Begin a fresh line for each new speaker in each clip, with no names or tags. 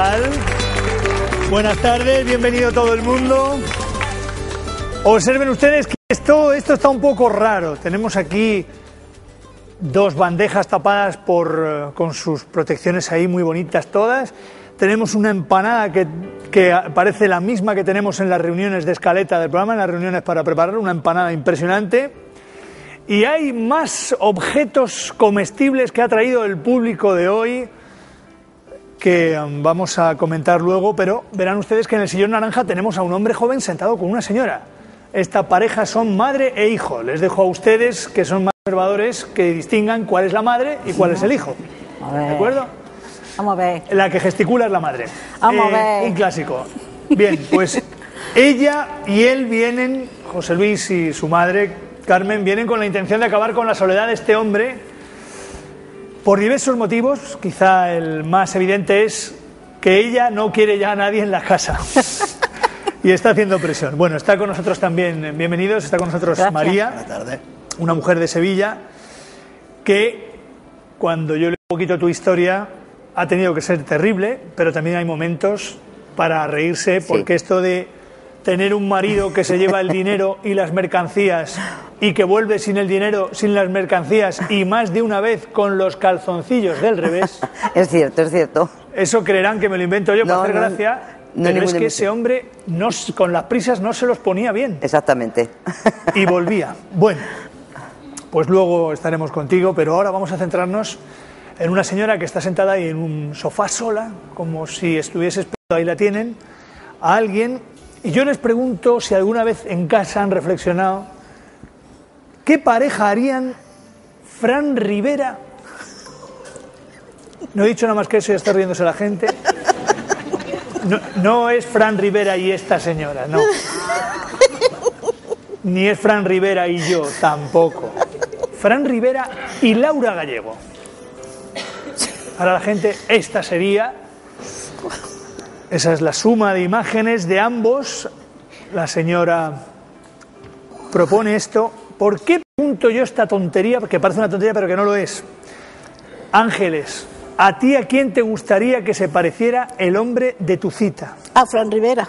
tal? Buenas tardes, bienvenido todo el mundo. Observen ustedes que esto está un poco raro. Tenemos aquí dos bandejas tapadas con sus protecciones ahí muy bonitas todas. Tenemos una empanada que parece la misma que tenemos en las reuniones de escaleta del programa, en las reuniones para preparar, una empanada impresionante. Y hay más objetos comestibles que ha traído el público de hoy, que vamos a comentar luego, pero verán ustedes que en el sillón naranja tenemos a un hombre joven sentado con una señora. Esta pareja son madre e hijo. Les dejo a ustedes, que son más observadores, que distingan cuál es la madre y cuál es el hijo. ¿De acuerdo?
Vamos a ver.
La que gesticula es la madre.
Vamos a ver.
Un clásico. Bien, pues ella y él vienen, José Luis y su madre, Carmen, vienen con la intención de acabar con la soledad de este hombre por diversos motivos. Quizá el más evidente es que ella no quiere ya a nadie en la casa y está haciendo presión. Bueno, está con nosotros también, bienvenidos, está con nosotros Gracias. María, buenas tardes, una mujer de Sevilla que, cuando yo leo un poquito tu historia, ha tenido que ser terrible, pero también hay momentos para reírse, porque esto de tener un marido que se lleva el dinero y las mercancías y que vuelve sin el dinero, sin las mercancías y más de una vez con los calzoncillos del revés.
Es cierto, es cierto.
Eso creerán que me lo invento yo para hacer gracia, pero es que ese hombre con las prisas no se los ponía bien.
Exactamente.
Y volvía. Bueno, pues luego estaremos contigo, pero ahora vamos a centrarnos en una señora que está sentada ahí en un sofá sola, como si estuviese esperando, ahí la tienen, a alguien. Y yo les pregunto si alguna vez en casa han reflexionado ¿qué pareja harían Fran Rivera? No he dicho nada más que eso, ya está riéndose la gente. No es Fran Rivera y esta señora, no. Ni es Fran Rivera y yo, tampoco. Fran Rivera y Laura Gallego. Ahora la gente, esta sería... Esa es la suma de imágenes de ambos. La señora propone esto. ¿Por qué pregunto yo esta tontería? Porque parece una tontería, pero que no lo es. Ángeles, ¿a ti a quién te gustaría que se pareciera el hombre de tu cita?
A Fran Rivera.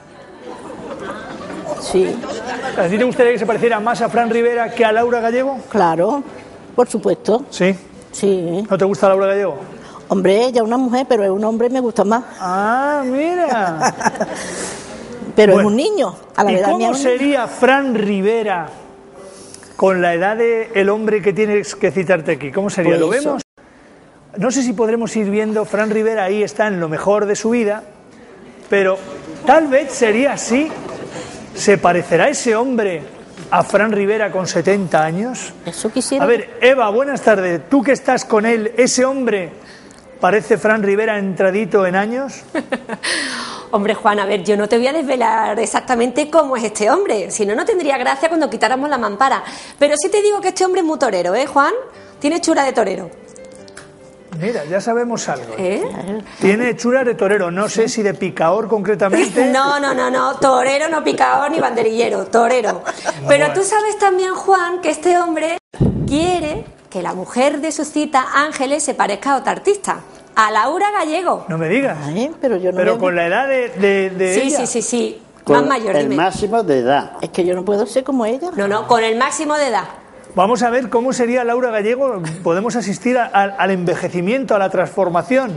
Sí.
¿A ti te gustaría que se pareciera más a Fran Rivera que a Laura Gallego?
Claro, por supuesto.
¿Sí?
Sí.
¿No te gusta Laura Gallego?
Hombre, ella es una mujer, pero es un hombre me gusta más.
Ah, mira.
Pero bueno, es un niño. A la
¿Y
edad
cómo
mía
sería Fran Rivera con la edad del hombre que tienes que citarte aquí? ¿Cómo sería? Pues ¿lo vemos? No sé si podremos ir viendo. Fran Rivera ahí está en lo mejor de su vida, pero tal vez sería así. ¿Se parecerá ese hombre a Fran Rivera con 70 años?
Eso quisiera.
A ver, Eva, buenas tardes. Tú que estás con él, ¿ese hombre parece Fran Rivera entradito en años?
Hombre, Juan, a ver, yo no te voy a desvelar exactamente cómo es este hombre, si no, no tendría gracia cuando quitáramos la mampara. Pero sí te digo que este hombre es muy torero, ¿eh, Juan? Tiene hechura de torero.
Mira, ya sabemos algo. Tiene hechura de torero, no sé si de picaor concretamente.
No, torero, no picaor ni banderillero, torero. Pero tú sabes también, Juan, que este hombre quiere que la mujer de su cita, Ángeles, se parezca a otra artista, a Laura Gallego.
No me digas.
Ay, pero yo no
pero con la edad de ella.
Sí.
Con
más mayor,
el
dime.
máximo de edad.
Es que yo no puedo ser como ella.
No, con el máximo de edad.
Vamos a ver cómo sería Laura Gallego. Podemos asistir al envejecimiento, a la transformación.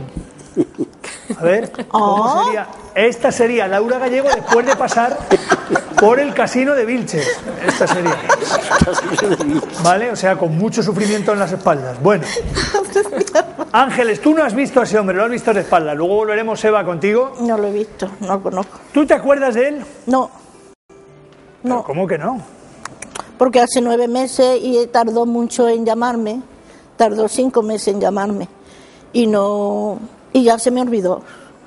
A ver, ¿cómo sería? Esta sería Laura Gallego después de pasar por el casino de Vilches. Esta sería. ¿Vale? O sea, con mucho sufrimiento en las espaldas. Bueno. Ángeles, tú no has visto a ese hombre, lo has visto de espaldas. Luego volveremos, Eva, contigo.
No lo he visto, no lo conozco.
¿Tú te acuerdas de él?
No.
¿Pero cómo que no?
Porque hace 9 meses y tardó mucho en llamarme. Tardó 5 meses en llamarme. Y ya se me olvidó.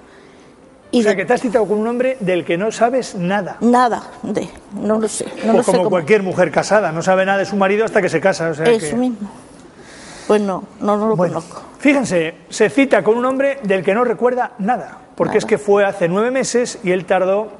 O sea, que te has citado con un hombre del que no sabes nada.
Nada, no lo sé. No lo sé
como cualquier mujer casada, no sabe nada de su marido hasta que se casa. O sea,
eso mismo. Pues no lo conozco.
Fíjense, se cita con un hombre del que no recuerda nada, porque es que fue hace 9 meses y él tardó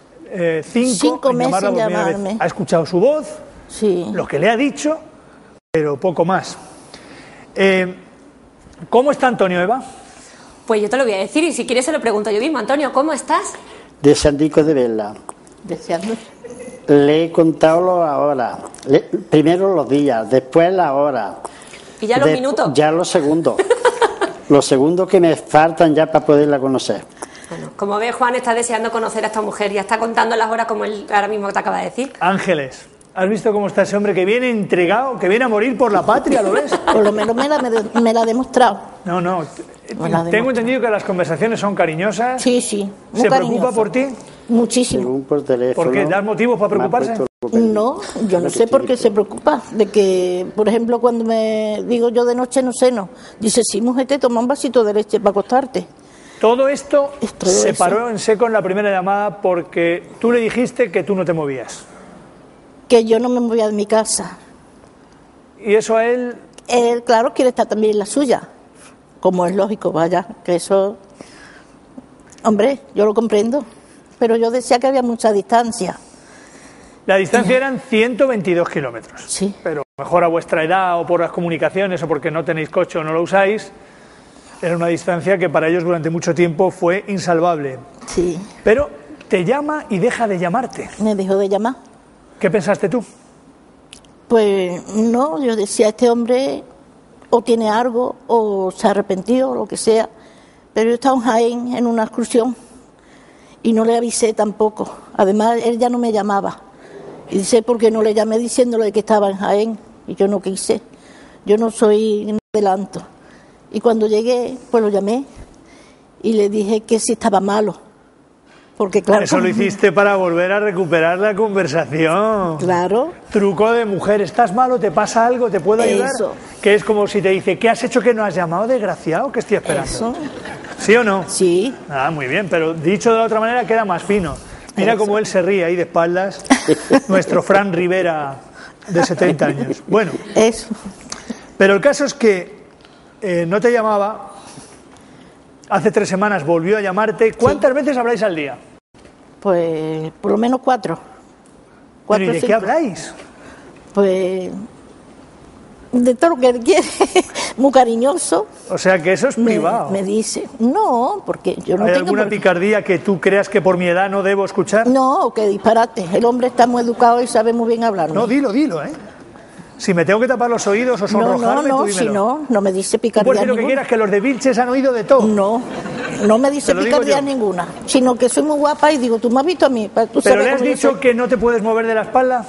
5
meses en
llamarme. Vez. Ha escuchado su voz,
sí,
lo que le ha dicho, pero poco más. ¿Cómo está Antonio, Eva?
Pues yo te lo voy a decir y si quieres se lo pregunto yo mismo. Antonio, ¿cómo estás?
Deseandico de verla.
Deseando.
Le he contado las horas. Primero los días, después las horas.
¿Y ya los minutos?
Ya los segundos. Los segundos que me faltan ya para poderla conocer.
Bueno, como ves, Juan está deseando conocer a esta mujer. Ya está contando las horas como él ahora mismo te acaba de decir.
Ángeles, ¿has visto cómo está ese hombre que viene entregado, que viene a morir por la patria, lo ves?
Por lo menos me la ha demostrado.
No, no.
Me la ha
Tengo
demostrado.
entendido que las conversaciones son cariñosas.
Sí, sí. Muy
¿Se
cariñoso.
preocupa por ti?
Muchísimo.
Según por teléfono.
¿Por qué? ¿Das motivos para
me ha
preocuparse?
puesto
No, yo no sé por qué se preocupa. De que, por ejemplo, cuando me digo yo de noche no ceno, dice, sí, mujer, te toma un vasito de leche para acostarte.
Todo esto
Es todo
se
eso.
paró en seco en la primera llamada porque tú le dijiste que tú no te movías.
Que yo no me movía de mi casa.
Y eso a él...
Él, claro, quiere estar también en la suya. Como es lógico, vaya, que eso... Hombre, yo lo comprendo. Pero yo decía que había mucha distancia.
La distancia eran 122 kilómetros.
Sí.
Pero mejor a vuestra edad o por las comunicaciones o porque no tenéis coche o no lo usáis, era una distancia que para ellos durante mucho tiempo fue insalvable.
Sí,
Pero te llama y deja de llamarte.
me dejó de llamar.
¿Qué pensaste tú?
Pues no, yo decía, este hombre o tiene algo o se arrepintió o lo que sea. Pero yo estaba en Jaén en una excursión y no le avisé tampoco. Además, él ya no me llamaba. Y dice, ¿por qué no le llamé diciéndole que estaba en Jaén? Y yo no quise. Yo no soy en adelanto. Y cuando llegué, pues lo llamé y le dije que si estaba malo. Porque claro...
Eso lo hiciste para volver a recuperar la conversación.
Claro.
Truco de mujer, ¿estás malo? ¿Te pasa algo? ¿Te puedo ayudar?
Eso.
Que es como si te dice, ¿qué has hecho que no has llamado, desgraciado? ¿Qué estoy esperando?
Eso.
¿Sí o no?
Sí.
Ah, muy bien, pero dicho de la otra manera queda más fino. Mira
Eso.
cómo él se ríe ahí de espaldas, nuestro Fran Rivera de 70 años. Bueno,
Eso.
pero el caso es que no te llamaba, hace 3 semanas volvió a llamarte. ¿Cuántas veces habláis al día?
Pues por lo menos 4.
Bueno, ¿y de qué
5.
habláis?
Pues de todo lo que él quiere. Muy cariñoso.
O sea que eso es privado.
Me dice, no, porque yo no
¿Hay
tengo
alguna
por qué.
picardía que tú creas que por mi edad no debo escuchar?
No, que disparate. El hombre está muy educado y sabe muy bien hablar.
No, dilo, ¿eh? Si me tengo que tapar los oídos o sonrojarme, tú dímelo.
si no me dice
Tú
picardía
puedes decir lo que
ninguna.
quieras, que los de Vilches han oído de todo.
No me dice
Te lo digo
picardía
yo.
ninguna, sino que soy muy guapa y digo, tú me has visto a mí. Tú
¿Pero
sabes
le has
cómo yo
dicho
soy.
que no te puedes mover de la espalda?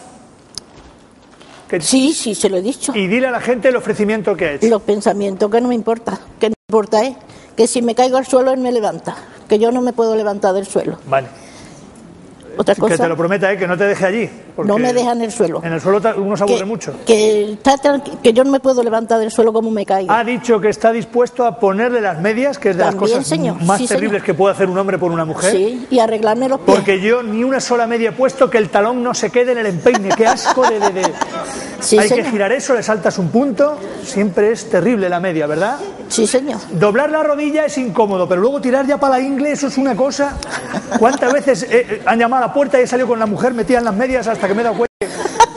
Sí, se lo he dicho.
Y dile a la gente el ofrecimiento que ha hecho.
Los pensamientos que no me importa. Que no me importa es que si me caigo al suelo él me levanta. Que yo no me puedo levantar del suelo.
Vale.
Otra
Que
cosa,
te lo prometa, que no te deje allí. porque
no me deja en el suelo.
En el suelo uno se aburre mucho.
Que yo no me puedo levantar del suelo como me caigo.
Ha dicho que está dispuesto a ponerle las medias, que es de las
También,
cosas
señor.
más
Sí,
terribles
señor.
que puede hacer un hombre por una mujer.
Sí, y arreglarme los pies.
Porque yo ni una sola media he puesto, que el talón no se quede en el empeine. Qué asco de...
Sí,
Hay
señor.
que girar eso, le saltas un punto. Siempre es terrible la media, ¿verdad?
Sí, señor.
Doblar la rodilla es incómodo, pero luego tirar ya para la ingle, eso es una cosa. ¿Cuántas veces han llamado a la puerta y he salido con la mujer metida en las medias hasta que me he dado cuenta?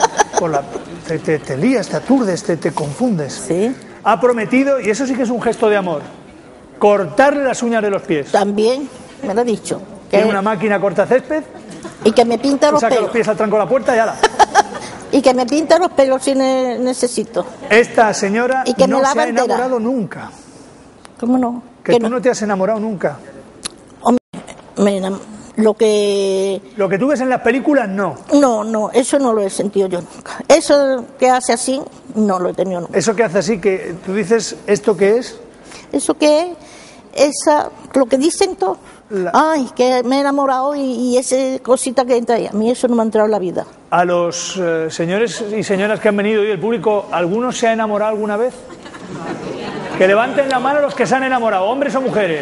Te lías, te aturdes, te confundes.
Sí.
Ha prometido, y eso sí que es un gesto de amor, cortarle las uñas de los pies.
También me lo ha dicho. Que,
Tiene una máquina corta césped,
y que me pinta los
saca los
pelos.
pies al tranco de la puerta y ala.
Y que me pinta los pelos si necesito.
Esta señora
Y que me
no se
lava
ha
entera.
enamorado nunca.
¿Cómo no?
Que tú no te has enamorado nunca.
Hombre, lo que...
Lo que tú ves en las películas, no.
No, eso no lo he sentido yo nunca. Eso que hace así, no lo he tenido nunca.
Eso que hace así, que tú dices, ¿esto qué es?
Eso que es, lo que dicen todos. Ay, que me he enamorado y esa cosita que entra ahí. A mí eso no me ha entrado en la vida.
A los señores y señoras que han venido hoy, el público, ¿alguno se ha enamorado alguna vez? Que levanten la mano los que se han enamorado, hombres o mujeres.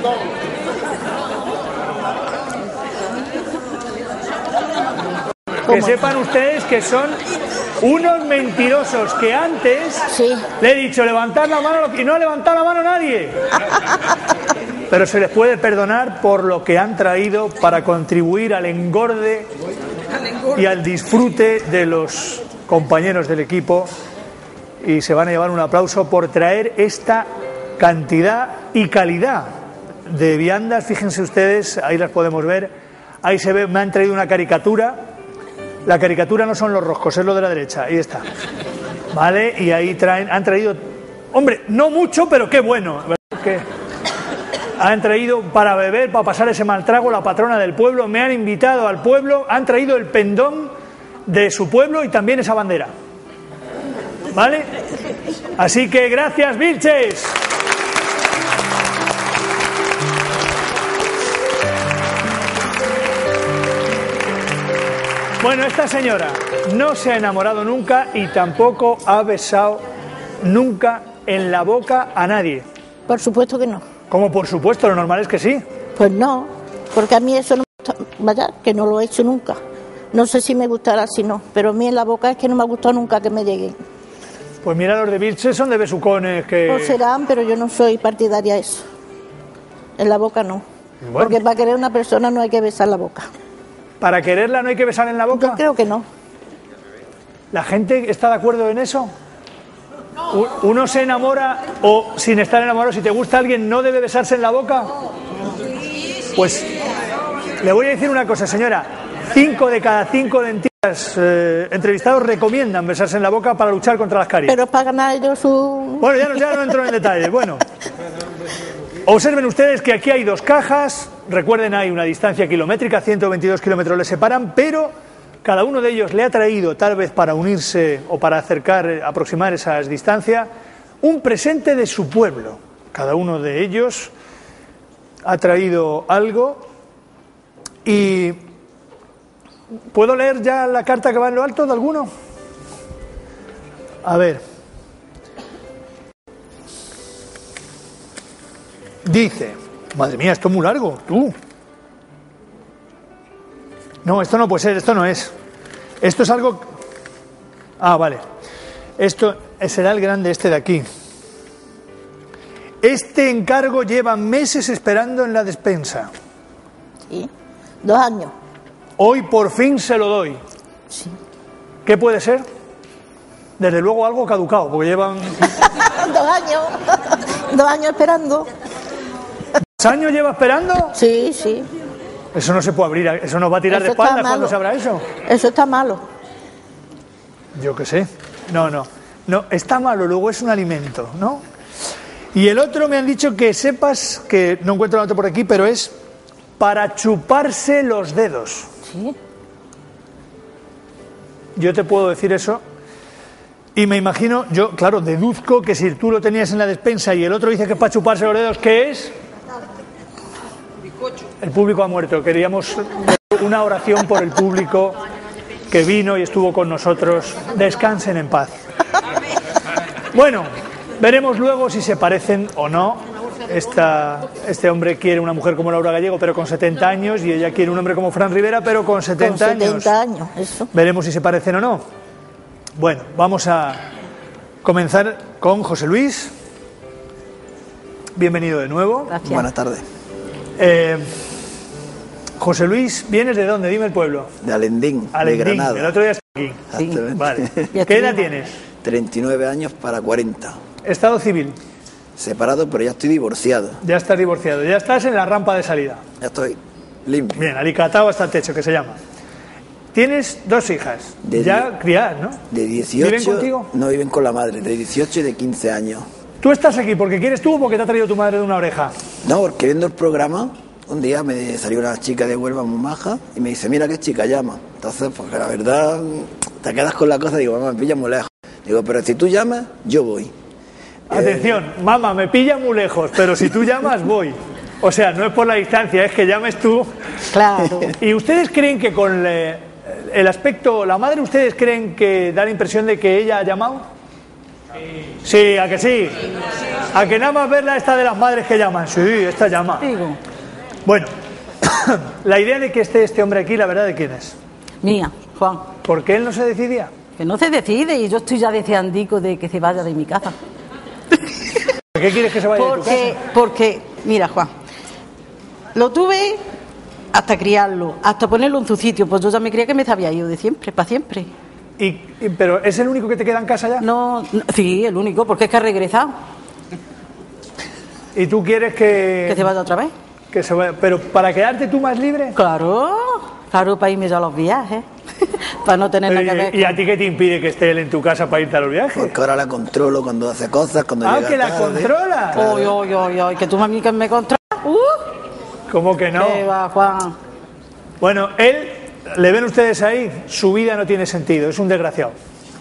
Que sepan ustedes que son unos mentirosos, que antes
Sí.
le he dicho levantar la mano y no ha levantado la mano nadie. Pero se les puede perdonar por lo que han traído para contribuir al engorde y al disfrute de los compañeros del equipo, y se van a llevar un aplauso por traer esta cantidad y calidad de viandas, fíjense ustedes, ahí las podemos ver. Ahí se ve, me han traído una caricatura. La caricatura no son los roscos, es lo de la derecha, ahí está. Vale, y ahí han traído, hombre, no mucho, pero qué bueno. Que han traído para beber, para pasar ese mal trago, la patrona del pueblo. Me han invitado al pueblo, han traído el pendón de su pueblo y también esa bandera. ¿Vale? Así que gracias, Vilches. Bueno, esta señora no se ha enamorado nunca y tampoco ha besado nunca en la boca a nadie.
Por supuesto que no.
¿Cómo por supuesto? Lo normal es que sí.
Pues no, porque a mí eso no me gusta, vaya, que no lo he hecho nunca. No sé si me gustará, si no, pero a mí en la boca es que no me ha gustado nunca que me lleguen.
Pues mira, los de Vilches son de besucones que...
Pues serán, pero yo no soy partidaria de eso. En la boca no.
Bueno.
Porque para querer a una persona no hay que besar la boca.
¿Para quererla no hay que besar en la boca?
Yo creo que no.
¿La gente está de acuerdo en eso? ¿Uno se enamora o sin estar enamorado, si te gusta alguien, no debe besarse en la boca? Pues le voy a decir una cosa, señora. 5 de cada 5 dentistas entrevistados recomiendan besarse en la boca para luchar contra las caries.
Pero para ganar ellos su...
Bueno, ya no entro en detalles. Bueno, observen ustedes que aquí hay 2 cajas. Recuerden, hay una distancia kilométrica, 122 kilómetros les separan, pero cada uno de ellos le ha traído, tal vez para unirse o para aproximar esas distancias, un presente de su pueblo. Cada uno de ellos ha traído algo y... ¿Puedo leer ya la carta que va en lo alto de alguno? A ver. Dice, madre mía, esto es muy largo, tú. No, esto no puede ser, esto no es. Esto es algo... Ah, vale. Esto será el grande este de aquí. Este encargo lleva meses esperando en la despensa.
Sí, 2 años.
Hoy por fin se lo doy.
Sí.
¿Qué puede ser? Desde luego algo caducado, porque llevan...
2 años. 2 años esperando.
2 años lleva esperando.
Sí, sí.
Eso no se puede abrir, eso nos va a tirar
Eso
de
está
espaldas
malo.
cuando se abra eso.
Eso está malo.
Yo qué sé. No, está malo, luego es un alimento, ¿no? Y el otro me han dicho que sepas, que no encuentro la nota por aquí, pero es para chuparse los dedos.
Sí.
Yo te puedo decir eso y me imagino, yo, claro, deduzco que si tú lo tenías en la despensa y el otro dice que es para chuparse los dedos, ¿qué es? El público ha muerto. Queríamos una oración por el público que vino y estuvo con nosotros. Descansen en paz. Bueno, veremos luego si se parecen o no. Este hombre quiere una mujer como Laura Gallego, pero con 70 años, y ella quiere un hombre como Fran Rivera, pero con 70 años.
Con 70 años, eso.
Veremos si se parecen o no. Bueno, vamos a comenzar con José Luis. Bienvenido de nuevo.
Gracias.
Buenas tardes.
José Luis, ¿vienes de dónde? Dime el pueblo.
De Alendín,
Alendín,
de Granada.
el otro día está aquí.
Exactamente.
Vale.
Ya
¿Qué edad
estuvimos.
tienes?
39 años para 40.
Estado civil.
Separado, pero ya estoy divorciado.
Ya estás divorciado. Ya estás en la rampa de salida.
Ya estoy limpio.
Bien, alicatado hasta el techo, que se llama. Tienes 2 hijas.
De
Ya criadas, ¿no?
De 18.
¿Viven contigo?
No, viven con la madre, de 18 y de 15 años.
¿Tú estás aquí porque quieres tú o porque te ha traído tu madre de una oreja?
No, porque viendo el programa, un día me salió una chica de Huelva muy maja y me dice, mira qué chica llama. Entonces, porque la verdad, te quedas con la cosa y digo, mamá, me pilla muy lejos. Digo, pero si tú llamas, yo voy.
Atención, mamá, me pilla muy lejos, pero si tú llamas, voy. O sea, no es por la distancia, es que llames tú.
Claro.
¿Y ustedes creen que con el aspecto, la madre, ustedes creen que da la impresión de que ella ha llamado? Sí, ¿a que sí? ¿A que nada más verla esta de las madres que llaman? Sí, esta llama.
Digo,
Bueno, la idea de que esté este hombre aquí, ¿la verdad de quién es?
mía, Juan,
¿Por qué él no se decidía?
que no se decide y yo estoy ya deseandico de que se vaya de mi casa.
¿Por qué quieres que se vaya de tu casa?
Porque, mira, Juan, lo tuve hasta criarlo, hasta ponerlo en su sitio, pues yo ya me creía que me había ido de siempre, para siempre.
¿Pero es el único que te queda en casa ya?
No, sí, el único, porque es que ha regresado.
¿Y tú quieres
Que se vaya otra vez.
que se vaya? ¿Pero para quedarte tú más libre?
Claro, para irme yo a los viajes. Para no tener nada que ver.
¿Y a ti qué te impide que esté él en tu casa para irte a los viajes?
Porque ahora la controlo cuando hace cosas, cuando llega
que la
tarde.
controla.
Oy, que tú mami que me controlas.
¿Cómo que no?
¿Qué va, Juan?
Bueno, él, ¿le ven ustedes ahí? Su vida no tiene sentido, es un desgraciado.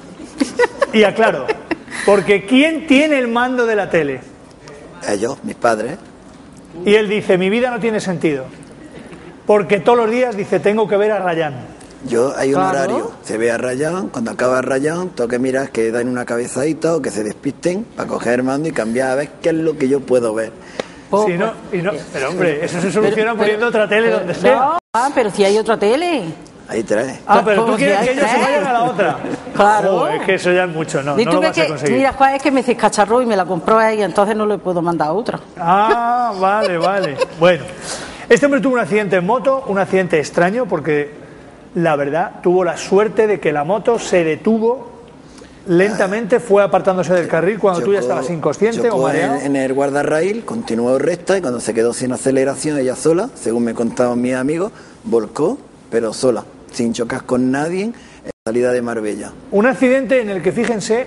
Y aclaro, porque ¿quién tiene el mando de la tele?
Ellos, mis padres.
Y él dice, mi vida no tiene sentido. Porque todos los días dice, tengo que ver a Rayán.
Yo, hay un
Claro.
horario, se ve a Rayán, cuando acaba Rayán, tengo que mirar que den una cabezadita o que se despisten para coger el mando y cambiar a ver qué es lo que yo puedo ver.
Si no, pero hombre, eso se soluciona poniendo otra tele donde sea.
No, pero si hay otra tele.
Ahí trae.
Pero tú
Como
quieres
si
que
hay
ellos se
tres.
vayan a la otra.
Claro.
Es que eso ya es mucho, no
¿Y
lo
tú
vas
ves
a
que,
conseguir.
mira, Juan, es que me cacharró y me la compró ella, entonces no le puedo mandar a otra.
Ah, vale. Bueno, este hombre tuvo un accidente en moto, un accidente extraño, porque la verdad tuvo la suerte de que la moto se detuvo lentamente, fue apartándose del carril cuando tú ya estabas inconsciente o
chocó
mareado.
en el guardarraíl, continuó recta y cuando se quedó sin aceleración ella sola, según me contaban mis amigos, volcó, pero sola, sin chocar con nadie en salida de Marbella.
Un accidente en el que, fíjense,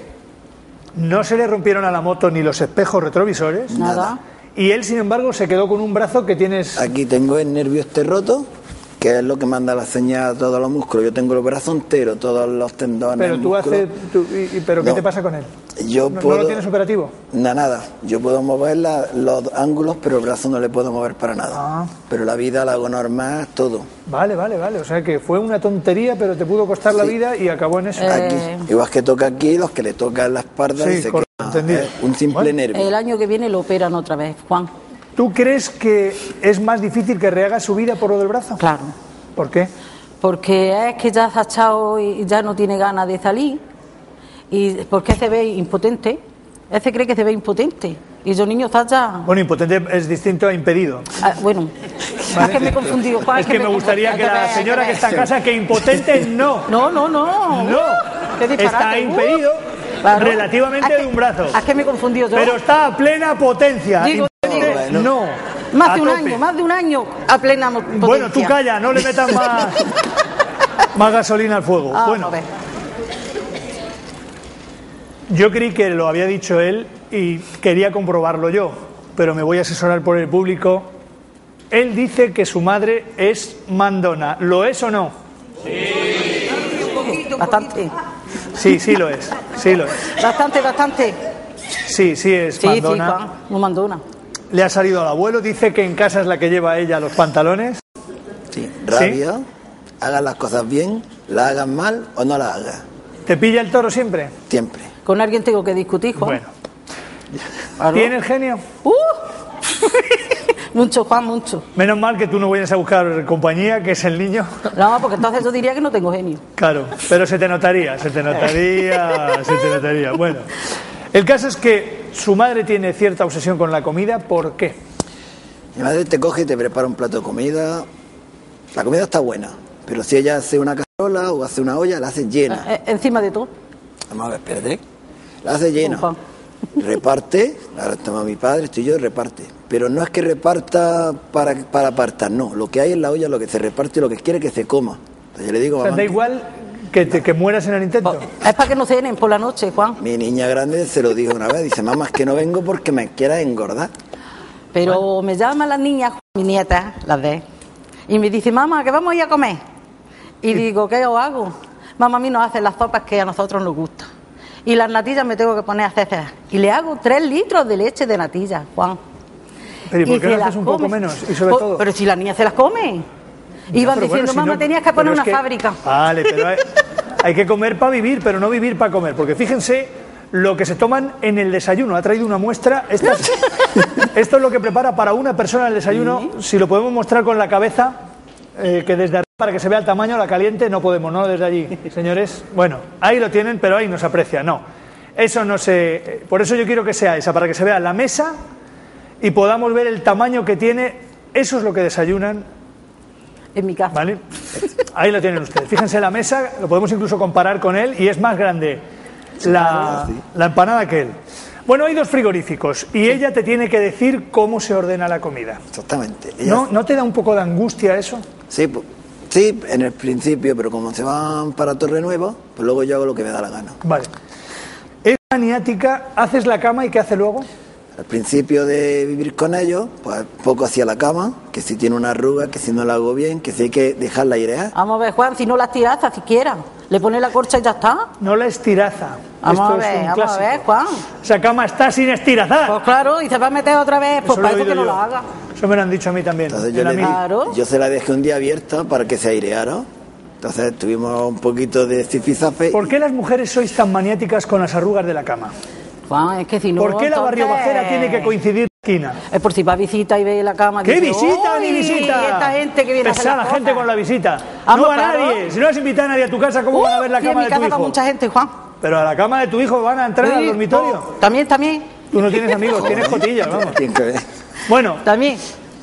no se le rompieron a la moto ni los espejos retrovisores.
Nada.
Y él, sin embargo, se quedó con un brazo que tienes...
Aquí tengo el nervio este roto, que es lo que manda la señal a todos los músculos. Yo tengo el brazo entero, todos los tendones.
Pero tú
músculos.
haces... ¿Pero qué
No.
te pasa con él?
Yo
¿No
puedo...
lo tienes operativo?
Nada. Yo puedo mover los ángulos, pero el brazo no le puedo mover para nada.
Ah.
Pero la vida la hago normal, todo.
Vale. O sea que fue una tontería, pero te pudo costar la
Sí.
vida y acabó en eso.
Aquí. Igual que toca aquí, los que le tocan la espalda
Sí,
y se
correcto,
queda.
entendido.
Un simple
Bueno.
nervio.
El año que viene lo operan otra vez, Juan.
¿Tú crees que es más difícil que rehaga su vida por lo del brazo?
Claro.
¿Por qué?
Porque es que ya se ha echado y ya no tiene ganas de salir. Y porque se ve impotente. Él se cree que se ve impotente. Y yo, niño, estás ya...
Bueno, impotente es distinto a impedido.
Bueno, es que me he confundido, Juan.
Es que me gustaría que la señora que está en casa, que impotente no.
No.
No.
Qué disparate.
Está impedido
Claro.
relativamente
Es que-
de un brazo.
Es que me he confundido yo.
Pero está a plena potencia.
Digo,
Impotente,
digo.
no.
Más
A
de un
tope.
año, más de un año a plena potencia.
Bueno, tú calla, no le metas más gasolina al fuego. Bueno,
A ver.
yo creí que lo había dicho él y quería comprobarlo yo, pero me voy a asesorar por el público. Él dice que su madre es mandona. ¿Lo es o no?
Bastante.
Sí lo es.
Bastante.
Sí es
Sí,
mandona.
Juan, no mandona.
Le ha salido al abuelo, dice que en casa es la que lleva ella los pantalones.
Sí, rabia, hagan las cosas bien, las hagan mal o no las hagas.
¿Te pilla el toro siempre?
Siempre.
Con alguien tengo que discutir, Juan.
Bueno.
Claro.
¿Tiene el genio?
Mucho, Juan, mucho.
Menos mal que tú no vienes a buscar compañía, que es el niño.
No, porque entonces yo diría que no tengo genio.
Claro, pero se te notaría. Bueno, el caso es que su madre tiene cierta obsesión con la comida. ¿Por qué?
Mi madre te coge y te prepara un plato de comida. La comida está buena, pero si ella hace una cacerola o hace una olla, la hace llena.
Encima de todo.
Vamos a ver, espérate. La hace llena.
Opa.
Reparte, ahora estamos mi padre, estoy yo, reparte. Pero no es que reparta para apartar, no. Lo que hay en la olla, lo que se reparte, lo que quiere que se coma. Entonces yo le digo,
O sea,
mamá,
da igual que mueras en el intento.
Es para que no cenen por la noche, Juan.
mi niña grande se lo dijo una vez, dice, mamá, es que no vengo porque me quieras engordar.
Pero me llaman las niñas, mi nieta, las de, y me dice, mamá, que vamos a ir a comer. Y digo, ¿qué os hago? Mamá, a mí nos hacen las sopas que a nosotros nos gustan. Y las natillas me tengo que poner a hacer. Y le hago 3 litros de leche de natillas, Juan.
Pero ¿y por qué
se
no
las
haces un poco
come.
menos? Y sobre todo...
Pero si las niñas se las comen. Iban
Pero
diciendo,
bueno, si
mamá,
no-
tenías que
pero
poner
es
una
que-
fábrica.
Vale, pero hay que comer para vivir, pero no vivir para comer. Porque fíjense lo que se toman en el desayuno. Ha traído una muestra. Esto es lo que prepara para una persona el desayuno. Si lo podemos mostrar con la cabeza, que desde arriba, para que se vea el tamaño, la caliente, no podemos, no desde allí. Señores, bueno, ahí lo tienen, pero ahí no se aprecia, no. Eso no se... Por eso yo quiero que sea esa, para que se vea la mesa y podamos ver el tamaño que tiene. Eso es lo que desayunan.
En mi casa.
¿Vale? Ahí lo tienen ustedes. Fíjense la mesa, lo podemos incluso comparar con él y es más grande la empanada que él. Bueno, hay 2 frigoríficos y ella te tiene que decir cómo se ordena la comida.
Exactamente.
¿No te da un poco de angustia eso?
Sí, sí, en el principio, pero como se van para Torrenueva, pues luego yo hago lo que me da la gana.
Vale. Es maniática, haces la cama y ¿qué hace luego?
Al principio de vivir con ellos, pues poco hacía la cama, que si tiene una arruga, que si no la hago bien, que si hay que dejarla airear.
Vamos a ver, Juan, si no la estiraza siquiera, le pone la corcha y ya está.
No la estiraza.
Vamos
Esto
a
es
ver,
un
vamos a
clásico.
ver, Juan.
Esa cama está sin estirazar.
Pues claro, y se va a meter otra vez, pues
Eso lo he
para eso que
oído
no
yo.
la haga.
Eso me lo han dicho a mí también.
Entonces
En la mili.
Claro.
yo se la dejé un día abierta para que se aireara. Entonces tuvimos un poquito de zipizape.
¿Por qué las mujeres sois tan maniáticas con las arrugas de la cama?
Juan, es que si no.
¿Por qué la
entonces,
barriobajera tiene que coincidir esquina?
Es por si va a visita y ve la cama.
¿Qué
dice,
visita
"Uy,
ni visita?
Esta gente que viene a hacer
Pesada
las
la gente
cosas".
con la visita.
Vamos,
No va
claro.
nadie. Si no has invitado a nadie a tu casa, ¿cómo van a ver la
Sí, en
cama
mi
de
casa
tu
va
hijo?
mucha gente, Juan.
Pero a la cama de tu hijo van a entrar al
Sí,
dormitorio.
no, también.
Tú no tienes amigos, tienes cotillas, vamos.
Tiene que ver.
Bueno,
También.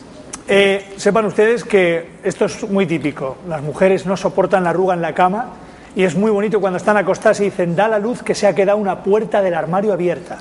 sepan ustedes que esto es muy típico. Las mujeres no soportan la arruga en la cama y es muy bonito cuando están acostadas y dicen, da la luz que se ha quedado una puerta del armario abierta.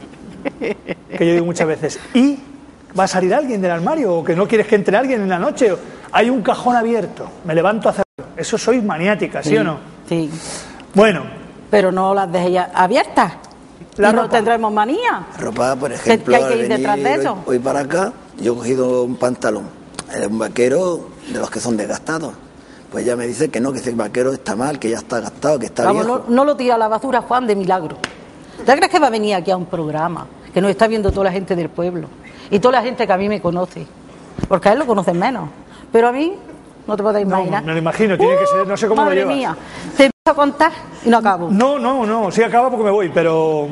Que yo digo muchas veces, ¿y va a salir alguien del armario? ¿O que no quieres que entre alguien en la noche? ¿O hay un cajón abierto, me levanto a hacerlo? Eso sois maniáticas, ¿sí o no?
Sí.
Bueno,
Pero no las dejes ya abiertas.
La
y no
ropa.
tendremos manía.
Ropa, por ejemplo,
que hay que
al
ir
venir
detrás de eso.
hoy para acá, yo he cogido un pantalón, un vaquero de los que son desgastados. Pues ella me dice que no, que ese vaquero está mal, que ya está gastado, que está
Vamos,
viejo.
no lo tira a la basura, Juan, de milagro. ¿Te crees que va a venir aquí a un programa que nos está viendo toda la gente del pueblo? Y toda la gente que a mí me conoce. Porque a él lo conocen menos. Pero a mí, no te podéis
no,
imaginar.
me lo imagino, tiene que ser, no sé cómo lo
Madre
llevas.
mía, te empiezo a contar y no acabo.
No, sí acaba porque me voy, pero...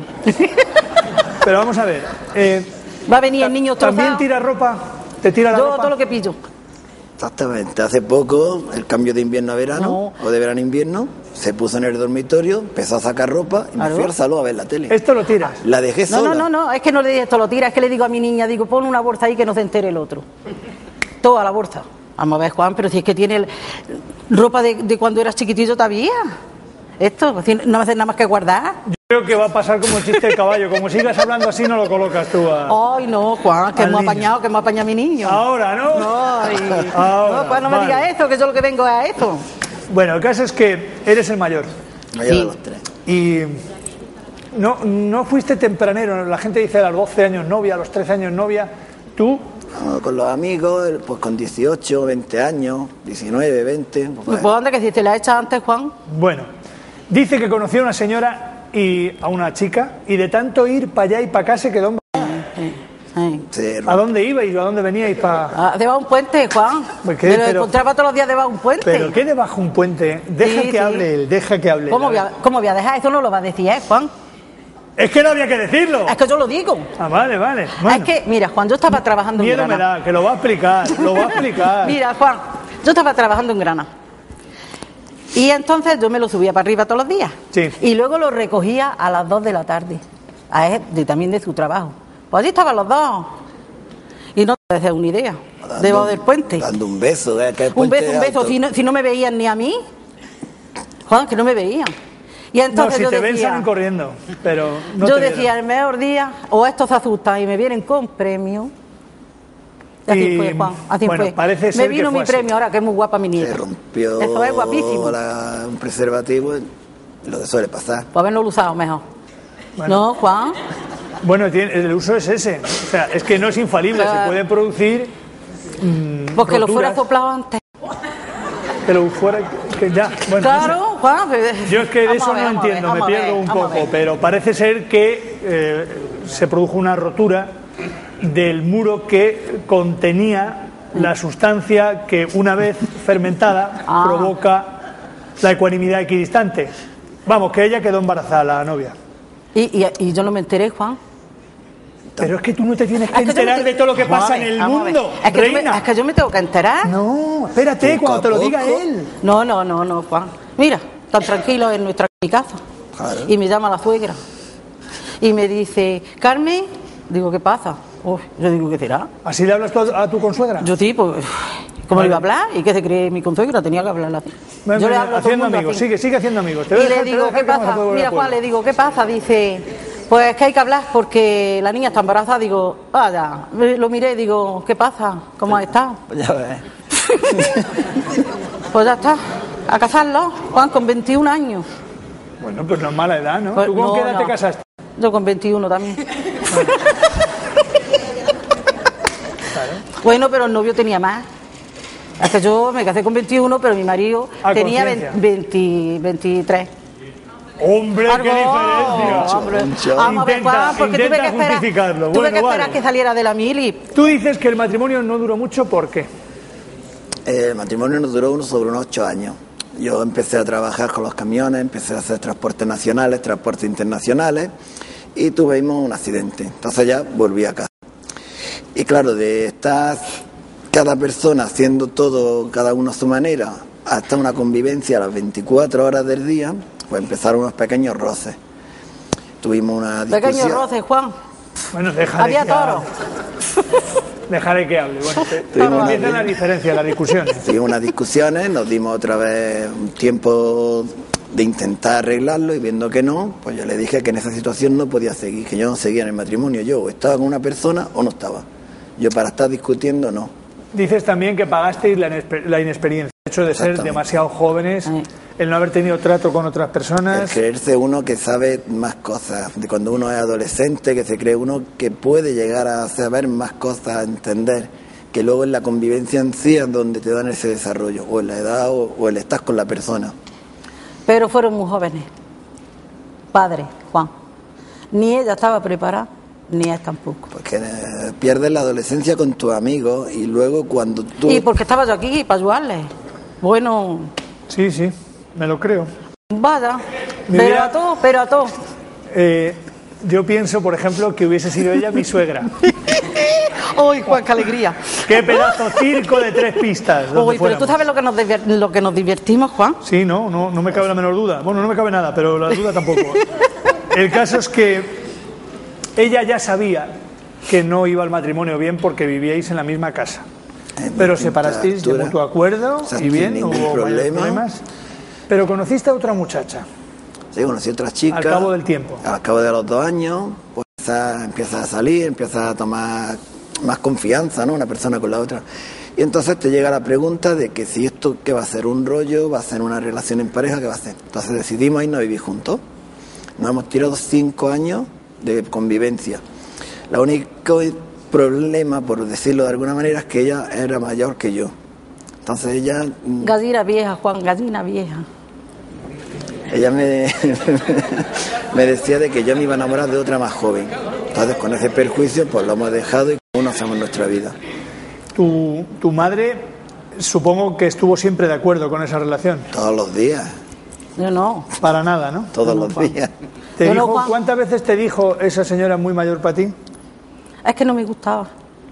Pero vamos a ver.
Va a venir el niño
¿También
trozado.
tira ropa? ¿Te tira la
Yo
ropa?
todo lo que pillo.
Exactamente, hace poco, el cambio de invierno a verano, o de verano a invierno, se puso en el dormitorio, empezó a sacar ropa y me
Claro.
fui al salón a ver la tele.
Esto lo tiras.
La dejé sola.
No, es que no le digo esto lo tira, es que le digo a mi niña, digo, pon una bolsa ahí que no se entere el otro. Toda la bolsa. Vamos a ver, Juan, pero si es que tiene ropa de cuando eras chiquitito todavía. Esto, si no me haces nada más que guardar.
Yo creo que va a pasar como el chiste del caballo. Como sigas hablando así, no lo colocas tú a...
Ay, no, Juan, que
Al
hemos
niño.
apañado, que hemos apañado a mi niño.
Ahora, ¿no?
Ay,
Ahora,
no, Juan, no me
vale.
digas esto, que yo lo que vengo es a esto.
Bueno, el caso es que eres el mayor.
Me lleva
Sí.
los tres.
Y no fuiste tempranero. La gente dice a los 12 años novia, a los 13 años novia. Tú,
Con los amigos, pues con 18, 20 años, 19, 20.
¿Pues dónde que si te la echas antes, Juan?
bueno, dice que conoció a una señora y a una chica y de tanto ir para allá y para acá se quedó embarazada.
Sí.
¿A dónde ibais o a dónde veníais para...?
Ah, debajo de un puente, Juan.
Pues qué,
Me lo
pero-
encontraba todos los días debajo de un puente.
¿Pero qué debajo un puente? Deja
Sí,
que
sí.
hable él, deja que hable él.
¿Cómo
A ver.
cómo voy a dejar? Eso no lo va a decir, Juan.
Es que no había que decirlo.
Es que yo lo digo.
Ah, vale. Bueno.
Es que, mira, Juan, yo estaba trabajando en
Miedo me
Granada.
da, que lo va a explicar, lo va a explicar.
Mira, Juan, yo estaba trabajando en Granada. Y entonces yo me lo subía para arriba todos los días.
Sí.
Y luego lo recogía a las 2 de la tarde. A él, también de su trabajo. Pues allí estaban los dos. Y no te haces una idea. Debajo del puente.
Dando un beso. Que el
Un
puente
beso, un
es
beso.
alto.
Si no me veían ni a mí. Juan, que no me veían. Y
No,
entonces
si
yo
te ven
decía...
salen corriendo, pero no
yo
te
decía,
vieron.
el mejor día, o estos se asustan y me vienen con premio. Y así
Y,
fue, Juan, así
bueno,
fue.
parece
Me
ser
vino
que fue
mi
así.
premio, ahora que es muy guapa mi nieta.
Se rompió
Eso es guapísimo.
un preservativo, lo que suele pasar.
Pues haberlo usado mejor.
Bueno.
No, Juan.
Bueno, el uso es ese. O sea, es que no es infalible,
Claro.
se pueden producir
Porque lo fuera
roturas,
soplado antes.
que lo fuera... Que ya, bueno, no sé.
Claro, Juan.
Yo es que de
Vamos
eso
a ver,
no
vamos a ver,
entiendo, me
vamos a ver,
pierdo un
vamos a
poco,
ver.
pero parece ser que se produjo una rotura del muro que contenía la sustancia que una vez fermentada
Ah.
provoca la ecuanimidad equidistante. Vamos, que ella quedó embarazada, la novia.
Y yo no me enteré, Juan.
Pero es que tú no te tienes que
Es que yo
enterar
me
de todo lo que
Vamos a
pasa
ver,
en el
vamos a ver.
mundo,
Es que,
reina.
es que yo me tengo que enterar.
No, espérate,
Poco
cuando
a
te lo diga
poco.
él.
No, Juan. Mira, tan tranquilo en mi casa.
Claro.
Y me llama la suegra. Y me dice, Carmen, digo, ¿qué pasa? Uf, yo digo, ¿qué será?
¿Así le hablas tú a tu consuegra?
Yo sí, pues, ¿cómo
Vale.
le iba a hablar? ¿Y qué se cree mi consuegra? Tenía que hablarla así.
Ven,
Yo le hablo a todo el
haciendo
mundo
amigos,
así.
sigue haciendo amigos. Te
Y
voy a
le
dejar- te voy a
digo,
dejar
¿qué
que vamos a
pasa?
poder volver
Mira,
al
Juan,
pueblo.
le digo, ¿qué pasa? Dice, Pues es que hay que hablar porque la niña está embarazada. Digo, vaya, lo miré, digo, ¿qué pasa? ¿Cómo has estado?
Pues ya ves.
Pues ya está, a casarlo, Juan, con 21 años.
Bueno, pues no es mala edad, ¿no?
Pues
¿Tú con
no,
qué edad
no.
te casaste?
Yo con 21 también. Bueno, pero el novio tenía más. Es que yo me casé con 21, pero mi marido tenía
conciencia.
23.
¡Hombre, qué diferencia!
Hombre.
Mucho.
Vamos a ver, Juan, porque tuve que esperar,
justificarlo.
tuve que
Bueno,
esperar
vale.
que saliera de la mili.
Tú dices que el matrimonio no duró mucho, ¿por qué?
El matrimonio nos duró sobre unos 8 años. Yo empecé a trabajar con los camiones, empecé a hacer transportes nacionales, transportes internacionales y tuvimos un accidente. Entonces ya volví a casa. Y claro, de estar cada persona haciendo todo, cada uno a su manera, hasta una convivencia a las 24 horas del día, pues empezaron unos pequeños roces. Tuvimos una discusión.
Pequeño roce, Juan.
Bueno, dejaré
Había
que
toro.
Dejaré que hable. Bueno,
Tuvimos una-
empiezan las diferencias, las discusiones.
Tuvimos unas discusiones, nos dimos otra vez un tiempo de intentar arreglarlo y viendo que no, pues yo le dije que en esa situación no podía seguir, que yo no seguía en el matrimonio. Yo o estaba con una persona o no estaba. Yo para estar discutiendo no.
Dices también que pagasteis la inexperiencia, el hecho de ser
Exactamente.
demasiado jóvenes,
Sí.
el no haber tenido trato con otras
El
personas.
creerse uno que sabe más cosas, de cuando uno es adolescente, que se cree uno que puede llegar a saber más cosas, a entender, que luego en la convivencia en sí es donde te dan ese desarrollo, o en la edad o el estar con la persona.
Pero fueron muy jóvenes. Padre, Juan. Ni ella estaba preparada, ni él tampoco.
Porque pierdes la adolescencia con tus amigos y luego cuando tú...
Y porque estaba yo aquí para ayudarle. Bueno,
Sí, sí, me lo creo.
vaya.
Mi
Pero
vida-
a todo, pero a todo.
Yo pienso, por ejemplo, que hubiese sido ella mi suegra.
¡Uy, Juan, qué alegría!
¡Qué pedazo circo de 3 pistas! donde
Uy, pero
fuéramos.
tú sabes lo que nos divertimos, Juan.
Sí, no me cabe la menor duda. Bueno, no me cabe nada, pero la duda tampoco. El caso es que ella ya sabía que no iba al matrimonio bien porque vivíais en la misma casa. Pero separasteis de mutuo acuerdo
Exacto,
y bien,
sin
no
ningún
hubo mayores
problema.
problemas. Pero conociste a otra muchacha.
Sí, conocí a otra chica.
Al cabo del tiempo.
Al cabo de los 2 años, pues empieza a salir, empieza a tomar más confianza, ¿no? Una persona con la otra. Y entonces te llega la pregunta de que si esto, ¿qué va a ser? ¿Un rollo? ¿Va a ser una relación en pareja? ¿Qué va a ser? Entonces decidimos irnos a vivir juntos. Nos hemos tirado 5 años de convivencia. El único problema, por decirlo de alguna manera, es que ella era mayor que yo. Entonces ella
Gallina vieja, Juan, gallina vieja.
Ella me, me decía de que yo me iba a enamorar de otra más joven. Entonces, con ese perjuicio, pues lo hemos dejado y cada uno hacemos nuestra vida.
Tu madre, supongo que estuvo siempre de acuerdo con esa relación.
Todos los días,
Yo no.
Para nada, ¿no?
todos los días.
¿Te
Yo no,
dijo,
Juan.
¿Cuántas veces te dijo esa señora muy mayor para ti?
Es que no me gustaba.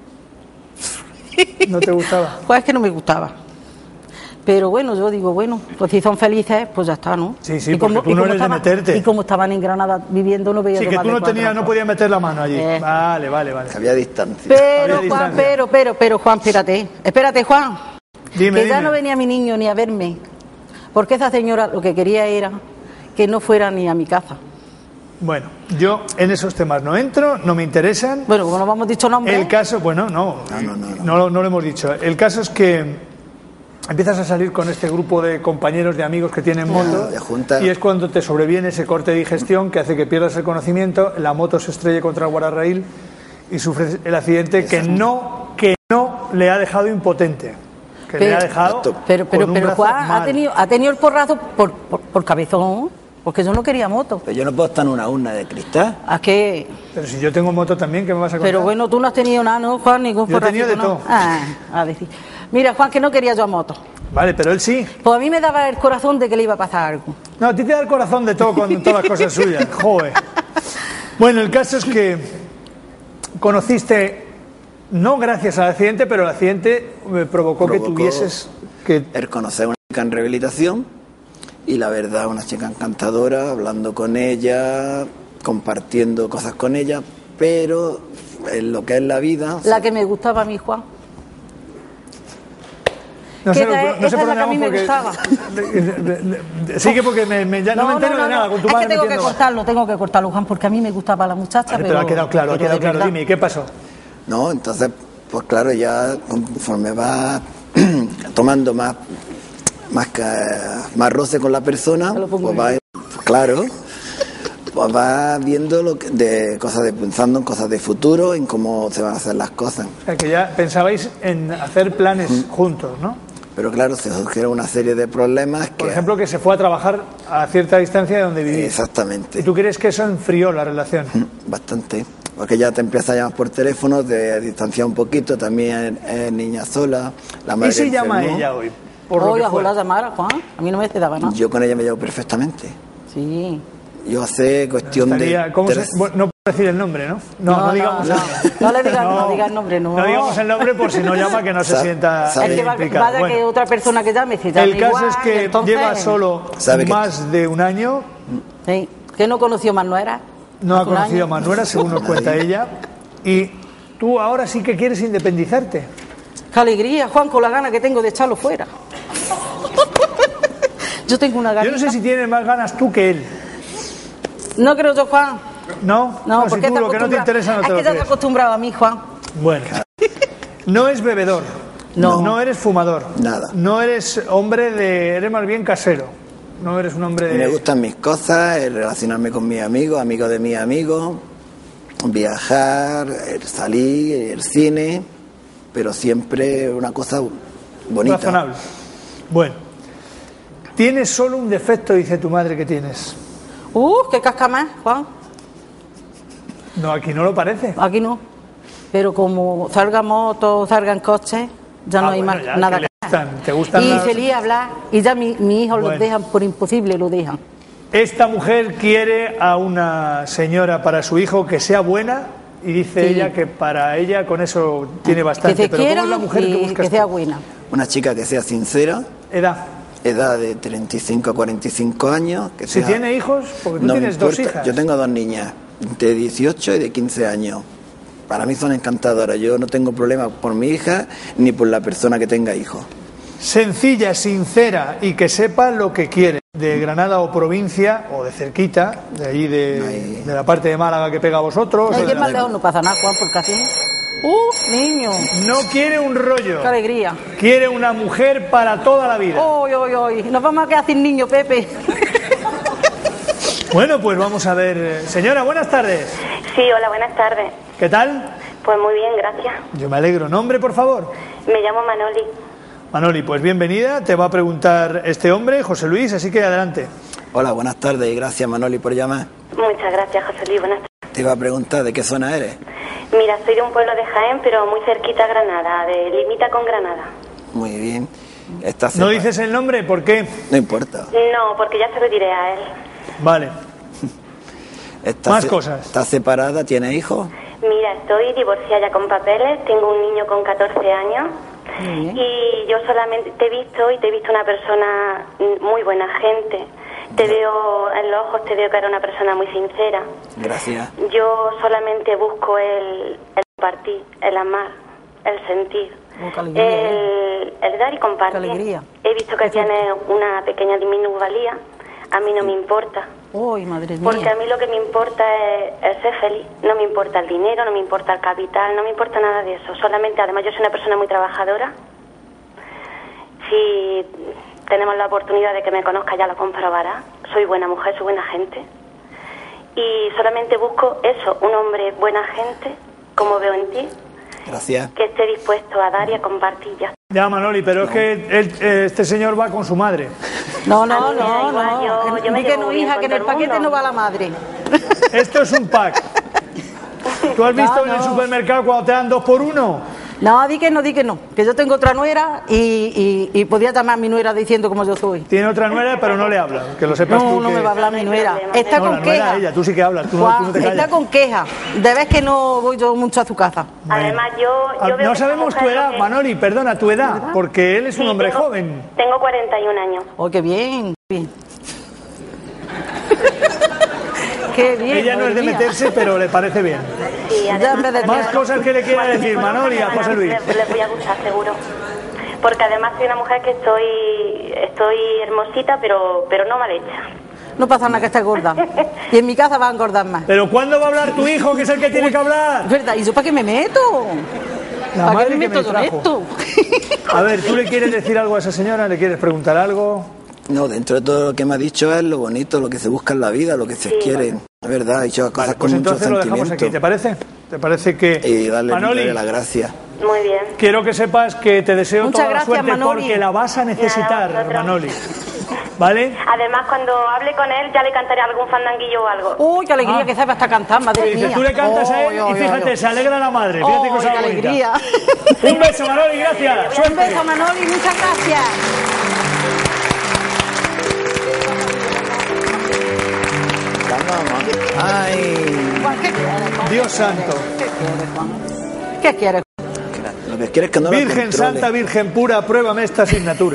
¿No te gustaba?
Pues es que no me gustaba. Pero bueno, yo digo, bueno, pues si son felices, pues ya está, ¿no?
Sí, sí, porque tú no eres de meterte.
Y como estaban en Granada viviendo, no veía
Sí,
yo
que
más
tú
de
no
4
tenías, no
ojos.
podías meter la mano allí.
Eh.
Vale.
Había distancia.
Pero,
Había
Juan,
distancia.
pero, Juan, espérate, Juan.
Dime,
que ya
dime.
no venía mi niño ni a verme. Porque esa señora lo que quería era que no fuera ni a mi casa.
Bueno, yo en esos temas no entro, no me interesan.
Bueno, como no hemos dicho nombres.
El caso, bueno, no lo hemos dicho. El caso es que empiezas a salir con este grupo de compañeros, de amigos que tienen moto,
de junta.
y es cuando te sobreviene ese corte de digestión que hace que pierdas el conocimiento, la moto se estrelle contra el guardarraíl y sufres el accidente que no le ha dejado impotente, que le
Pero-
ha dejado
Pero
con un brazo
Juan
mal.
ha tenido el porrazo por cabezón, porque yo no quería moto.
Pero yo no puedo estar en una urna de cristal.
¿A qué?
Pero si yo tengo moto también, ¿qué me vas a contar?
Pero bueno, tú no has tenido nada, ¿no, Juan? Ningún
Yo he tenido
porracito,
de
¿no?
todo.
A decir. Mira, Juan, que no quería yo moto.
Vale, pero él sí.
Pues a mí me daba el corazón de que le iba a pasar algo.
No, a ti te da el corazón de todo con todas las cosas suyas. Joder. Bueno, el caso es que conociste, no gracias al accidente, pero el accidente provocó que tuvieses que...
El conocer a una chica en rehabilitación y la verdad, una chica encantadora, hablando con ella, compartiendo cosas con ella, pero en lo que es la vida...
La que me gustaba a mí, Juan.
No
que
sé,
esa
no
es
sé por
la
dónde
que a mí me
vamos
gustaba.
Sigue porque ya no me entero de nada con tu
es
madre
que
metiendo-
tengo que cortarlo, Juan, porque a mí me gustaba la muchacha,
Vale, pero ha quedado claro,
pero de verdad.
Dime, ¿y qué pasó?
No, entonces, pues claro, ya conforme vas tomando más roce con la persona, pues vas, claro, pues vas viendo pensando en cosas de futuro, en cómo se van a hacer las cosas.
O sea, que ya pensabais en hacer planes juntos, ¿no?
Pero claro, se surgieron una serie de problemas que...
Por ejemplo, que se fue a trabajar a cierta distancia de donde vivís.
Exactamente.
¿Y tú crees que eso enfrió la relación?
Bastante. Porque ya te empiezas a llamar por teléfono, te distancia un poquito, también es niña sola, la madre
¿Y si llama
enfermó.
ella hoy? Por lo
Hoy
que
a
fuera.
la llamar, Juan, a mí no me daba nada.
Yo con ella me llevo perfectamente.
Sí.
Yo hace cuestión
Estaría- ¿cómo
de...
bueno, no puedo decir el nombre, ¿no? No digamos el nombre.
No le digas, no digas el nombre, no.
No digamos el nombre por si no llama que no se sienta
sabe.
Es que
implicado.
vaya
Bueno,
que otra persona que llame, si llama
el caso
igual,
es que
entonces,
lleva solo
Sabe que-
más de un año,
Sí, que no conoció más nuera.
no ha
Hace un
conocido a
año.
Manuela, según nos cuenta ella, y tú ahora sí que quieres independizarte.
Qué alegría, Juan, con la gana que tengo de echarlo fuera. Yo tengo una gana.
Yo no sé si tienes más ganas tú que él.
No creo yo, Juan.
¿No?
No,
si
porque
tú
te
lo que no te
acostumbra-
interesa no
es
te lo
que ya te has
crees.
acostumbrado a mí, Juan.
Bueno, no es bebedor.
No.
eres fumador.
Nada.
No eres hombre de... Eres más bien casero. No eres un hombre de...
Me gustan mis cosas, el relacionarme con mis amigos, amigos de mis amigos, viajar, el salir, el cine, pero siempre una cosa bonita.
razonable. Bueno, tienes solo un defecto, dice tu madre que tienes.
Qué casca más, Juan.
No, aquí no lo parece.
Aquí no. Pero como salgan motos, salgan coches, ya no hay
bueno,
más
ya,
nada
que le
que hacer.
gustan, te gustan
Y
las-
se lía a hablar, y ya mi hijo
Bueno.
los dejan por imposible, lo dejan.
Esta mujer quiere a una señora para su hijo que sea buena y dice
Sí.
ella que para ella con eso tiene bastante.
Que se
Pero ¿cómo
quiera
es la mujer que
y
buscas
que sea
tú?
buena.
Una chica que sea sincera,
Edad.
edad de 35 a 45 años. Que
Si
sea-
tiene hijos, porque tú
No me
tienes dos
importa.
hijas.
Yo tengo dos niñas, de 18 y de 15 años. Para mí son encantadoras. Yo no tengo problema por mi hija ni por la persona que tenga hijos.
Sencilla, sincera y que sepa lo que quiere. De Granada o provincia, o de cerquita, de allí de la parte de Málaga que pega a vosotros. o
Hay
de
que
la-
más lejos no pasa nada, Juan, porque así. Niño,
No quiere un rollo,
qué alegría.
quiere una mujer para toda la vida.
Hoy, hoy, hoy. Nos vamos a quedar sin niño, Pepe.
Bueno, pues vamos a ver. Señora, buenas tardes.
Sí, hola, buenas tardes.
¿Qué tal?
Pues muy bien, gracias.
Yo me alegro. ¿Nombre, por favor?
Me llamo Manoli.
Manoli, pues bienvenida. Te va a preguntar este hombre, José Luis, así que adelante.
Hola, buenas tardes y gracias Manoli por llamar.
Muchas gracias, José Luis. Buenas tardes.
Te iba a preguntar de qué zona eres.
Mira, soy de un pueblo de Jaén, pero muy cerquita a Granada, de limita con Granada.
Muy bien. Estás
¿No
sepa-
dices el nombre? ¿Por qué?
No importa.
No, porque ya se lo diré a él.
Vale.
Estás
Más cosas.
¿Estás separada? ¿Tienes hijos?
Mira, estoy divorciada ya con papeles, tengo un niño con 14 años
Muy bien.
y yo solamente te he visto una persona muy buena gente. Te veo en los ojos, te veo que eres una persona muy sincera.
Gracias.
Yo solamente busco el compartir, el amar, el sentir,
Qué alegría,
el dar y compartir.
Qué alegría.
He visto que tienes una pequeña minusvalía, a mí no me importa.
Uy, madre mía.
Porque a mí lo que me importa es ser feliz. No me importa el dinero, no me importa el capital, no me importa nada de eso. Solamente, además, yo soy una persona muy trabajadora. Si tenemos la oportunidad de que me conozca, ya lo comprobará. Soy buena mujer, soy buena gente. Y solamente busco eso, un hombre buena gente, como veo en ti,
Gracias.
que esté dispuesto a dar y a compartir ya.
Ya, Manoli, pero es que este señor va con su madre.
No,
A
no,
mí me da
no,
igual,
no.
yo me
Di que
llevo
no,
bien
hija,
con
que en el
todo el
paquete
mundo.
no va la madre.
Esto es un pack. ¿Tú has visto
No,
en el
no.
supermercado cuando te dan 2 por 1?
No, di que no, di que no. Que yo tengo otra nuera y podía llamar a mi nuera diciendo como yo soy.
Tiene otra nuera, pero no le habla. Que lo sepas
No,
tú
no
que...
me va a hablar mi nuera.
problema.
Está
No,
con
la nuera
queja.
ella, tú sí que hablas, tú no
Juan,
te callas.
está con queja. De vez que no voy yo mucho a su casa.
Además, yo veo
No
que
sabemos
esa
tu
mujer
edad,
que-
Manoli, perdona, tu edad, porque él es un
Sí,
hombre
tengo-
joven.
Tengo 41 años.
Oh, qué bien. Bien. Qué bien.
Ella no es de
madre mía.
meterse, pero le parece bien.
Sí,
Ya en vez de-
Más cosas que le quiera
Cuando
decir
me conozcan,
Manoli a José Luis.
Les voy a gustar, seguro. porque además soy una mujer que estoy hermosita, pero no mal hecha.
No pasa nada que esté gorda. Y en mi casa va a engordar más.
¿Pero cuándo va a hablar tu hijo, que es el que tiene que hablar?
Es verdad, ¿y yo para qué me meto?
La
¿Para
madre
qué me
que
meto
me
con
trajo.
esto?
A ver, ¿tú le quieres decir algo a esa señora? ¿Le quieres preguntar algo?
No, dentro de todo lo que me ha dicho es lo bonito, lo que se busca en la vida, lo que se quiere. Es verdad, ha dicho cosas
Vale, pues
con mucho
entonces lo dejamos
sentimiento.
aquí, ¿te parece? ¿Te parece que...
Y darle
Manoli,
las gracias.
Muy bien.
quiero que sepas que te deseo
Muchas
toda la
gracias,
suerte
Manoli.
porque la vas a necesitar,
Nada, vosotros.
Manoli. ¿Vale?
Además, cuando hable con él, ya le cantaré algún fandanguillo o algo.
Uy, qué alegría que sabe hasta cantar, madre
Dice,
mía.
tú le cantas a él
Oy,
y
oy,
fíjate,
oy.
se alegra la madre. Fíjate
Oy,
cosa
qué
bonita.
alegría.
Un beso, Manoli, gracias.
Un
Suerte.
beso, Manoli, muchas gracias.
Ay,
Juan, ¿qué quieres, Juan?
Dios santo.
¿Qué quieres, Juan? ¿Qué quieres?
lo que quieres es que no la
Virgen
controle.
Santa, Virgen pura, pruébame esta asignatura.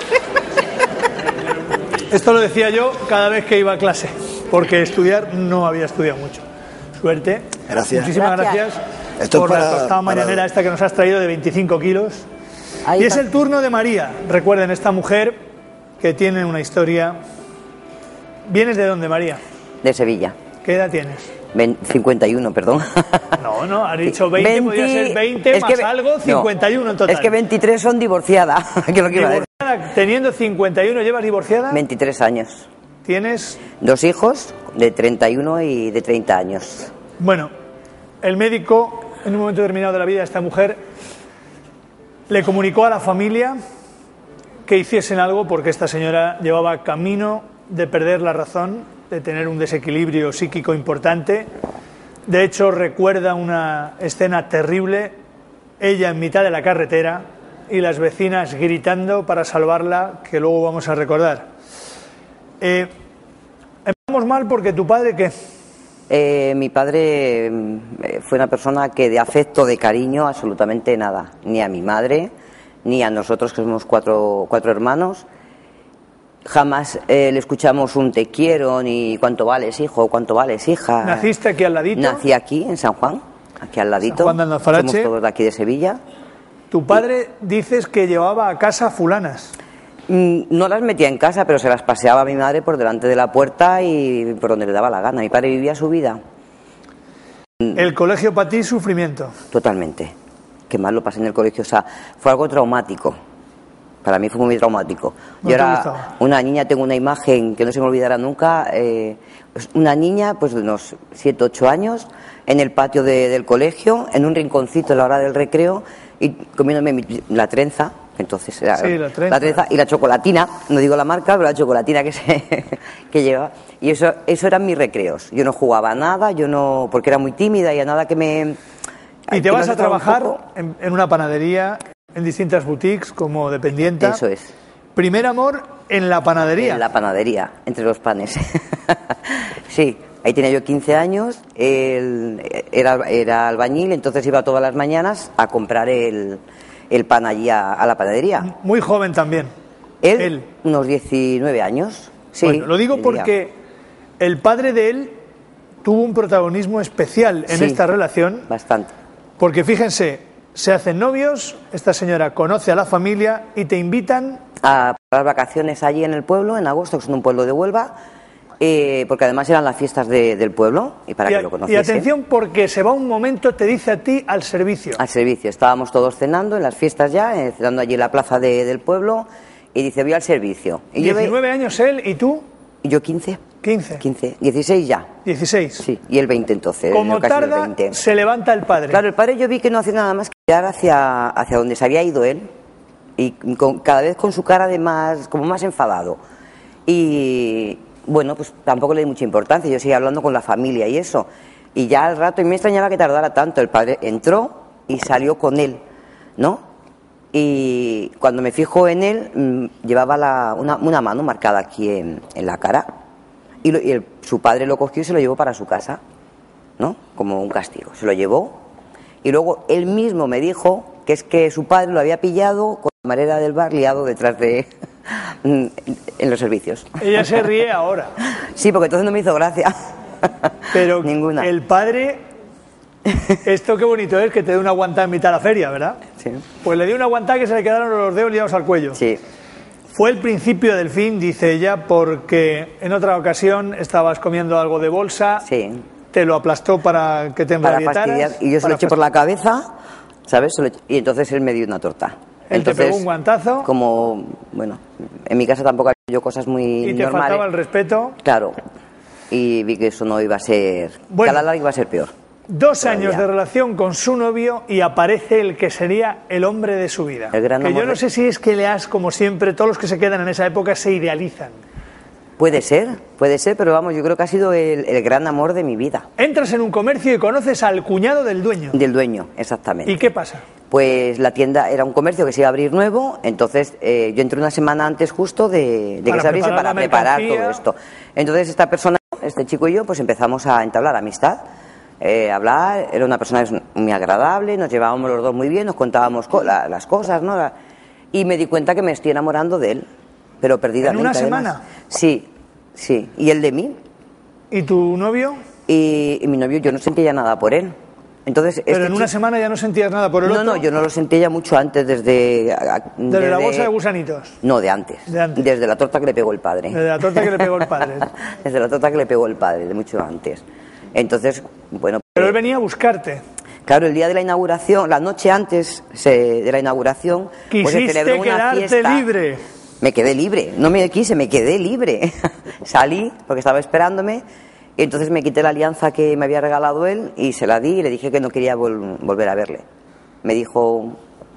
Esto lo decía yo cada vez que iba a clase, porque estudiar no había estudiado mucho. Suerte.
Gracias.
Muchísimas
Gracias.
gracias
Esto
por
es
la
para-
tostada mañanera
para-
esta que nos has traído de 25 kilos.
Ahí
Y es
está.
el turno de María. Recuerden, esta mujer que tiene una historia. ¿Vienes de dónde, María?
De Sevilla.
¿Qué edad tienes?
51, perdón.
No, has dicho 20, podría ser 20 más algo, 51 en total.
Es que 23 son divorciadas, que es lo que iba a decir.
Divorciada, teniendo 51, ¿llevas divorciada?
23 años.
¿Tienes?
2 hijos, de 31 y de 30 años.
Bueno, el médico, en un momento determinado de la vida de esta mujer, le comunicó a la familia que hiciesen algo porque esta señora llevaba camino de perder la razón, de tener un desequilibrio psíquico importante. De hecho, recuerda una escena terrible, ella en mitad de la carretera y las vecinas gritando para salvarla, que luego vamos a recordar. Empezamos mal porque tu padre, ¿qué?
Mi padre fue una persona que de afecto, de cariño, absolutamente nada. Ni a mi madre, ni a nosotros, que somos cuatro hermanos. Jamás le escuchamos un te quiero, ni cuánto vales, hijo, cuánto vales, hija.
¿Naciste aquí al ladito?
Nací aquí, en San Juan, aquí al ladito.
San Juan de Alfarache.
Somos todos de aquí de Sevilla.
Tu padre dices que llevaba a casa fulanas.
No las metía en casa, pero se las paseaba a mi madre por delante de la puerta y por donde le daba la gana. Mi padre vivía su vida.
El colegio para ti, sufrimiento.
Totalmente. Qué mal lo pasé en el colegio. O sea, fue algo traumático. Para mí fue muy traumático.
¿No
Yo
te
era
gustaba?
una niña, tengo una imagen que no se me olvidará nunca. Pues una niña, pues de unos 7, 8 años, en el patio del colegio, en un rinconcito a la hora del recreo, y comiéndome la trenza. Entonces era
Sí, la trenza.
y la chocolatina, no digo la marca, pero la chocolatina que lleva. Y eso eran mis recreos. Yo no jugaba a nada, porque era muy tímida y a nada que me...
Y te
que
vas
me
a
asustaba un
trabajar
poco.
en una panadería, en distintas boutiques, como dependienta.
Eso es.
Primer amor en la panadería.
En la panadería, entre los panes. Sí, ahí tenía yo 15 años, él era albañil, entonces iba todas las mañanas a comprar el pan allí a la panadería.
Muy joven también.
Él, unos 19 años. Sí,
Bueno, lo digo
diría.
porque el padre de él tuvo un protagonismo especial en
Sí,
esta relación,
Bastante.
porque fíjense, se hacen novios, esta señora conoce a la familia y te invitan.
A las vacaciones allí en el pueblo, en agosto, que es un pueblo de Huelva, porque además eran las fiestas del pueblo, y para que lo
Y
conociese.
atención, porque se va un momento, te dice a ti, al servicio.
Al servicio. Estábamos todos cenando en las fiestas ya, cenando allí en la plaza del pueblo, y dice, voy al servicio. Y
19 años él y tú,
yo 15.
15,
15. 16 ya.
16.
Sí, y el 20 entonces.
Como
yo casi los
tarda,
20.
se levanta el padre.
Claro, el padre yo vi que no hacía nada más que mirar hacia donde se había ido él, y cada vez con su cara de como más enfadado. Y bueno, pues tampoco le di mucha importancia, yo seguía hablando con la familia y eso. Y ya al rato, y me extrañaba que tardara tanto, el padre entró y salió con él, ¿no? Y cuando me fijo en él, llevaba una mano marcada aquí en la cara. Y su padre lo cogió y se lo llevó para su casa, ¿no? Como un castigo. Se lo llevó y luego él mismo me dijo que es que su padre lo había pillado con la camarera del bar liado detrás de... en los servicios.
Ella se ríe ahora.
Sí, porque entonces no me hizo gracia.
Pero
Ninguna.
el padre Esto qué bonito es que te dé una guantada en mitad de la feria, ¿verdad?
Sí.
Pues le di una guantada que se le quedaron los dedos liados al cuello.
Sí.
Fue el principio del fin, dice ella, porque en otra ocasión estabas comiendo algo de bolsa,
Sí.
te lo aplastó para que te
Para
embraguetaras.
fastidiar. Y yo se lo eché por la cabeza, ¿sabes? Y entonces él me dio una torta.
Él
entonces,
te pegó un guantazo.
Como, bueno, en mi casa tampoco había yo cosas muy
Y te
normales.
faltaba el respeto.
Claro. Y vi que eso no iba a ser...
Bueno.
que a la larga iba a ser peor.
2
Todavía.
años de relación con su novio y aparece el que sería el hombre de su vida.
El gran
que yo
amor
no
de-
sé si es que le has, como siempre, todos los que se quedan en esa época se idealizan.
Puede ser, pero vamos, yo creo que ha sido el gran amor de mi vida.
Entras en un comercio y conoces al cuñado del dueño.
Del dueño, exactamente.
¿Y qué pasa?
Pues la tienda era un comercio que se iba a abrir nuevo, entonces yo entré una semana antes justo de que
Para
se abriese
preparar
para
la
preparar
mercancía.
todo esto. Entonces esta persona, este chico y yo, pues empezamos a entablar amistad, hablar, era una persona muy agradable, nos llevábamos los dos muy bien, nos contábamos las cosas, ¿no? Y me di cuenta que me estoy enamorando de él, pero perdidamente.
¿En una
además.
semana?
Sí, sí. ¿Y él de mí?
¿Y tu novio?
Y mi novio, yo no sentía nada por él. Entonces,
Pero
este
en una
chico-
semana ya no sentías nada por el
No,
otro.
no, yo no lo sentía ya mucho antes, desde
Desde la bolsa de gusanitos.
No, de antes.
De antes.
Desde la torta que le pegó el padre.
Desde la torta que le pegó el padre.
Desde la torta que le pegó el padre, de mucho antes. Entonces, bueno...
Pero él venía a buscarte.
Claro, el día de la inauguración, la noche antes de la inauguración, pues se
Quisiste
celebró una
quedarte
fiesta.
libre.
Me quedé libre, no me quise, me quedé libre. Salí porque estaba esperándome y entonces me quité la alianza que me había regalado él y se la di y le dije que no quería volver a verle. Me dijo,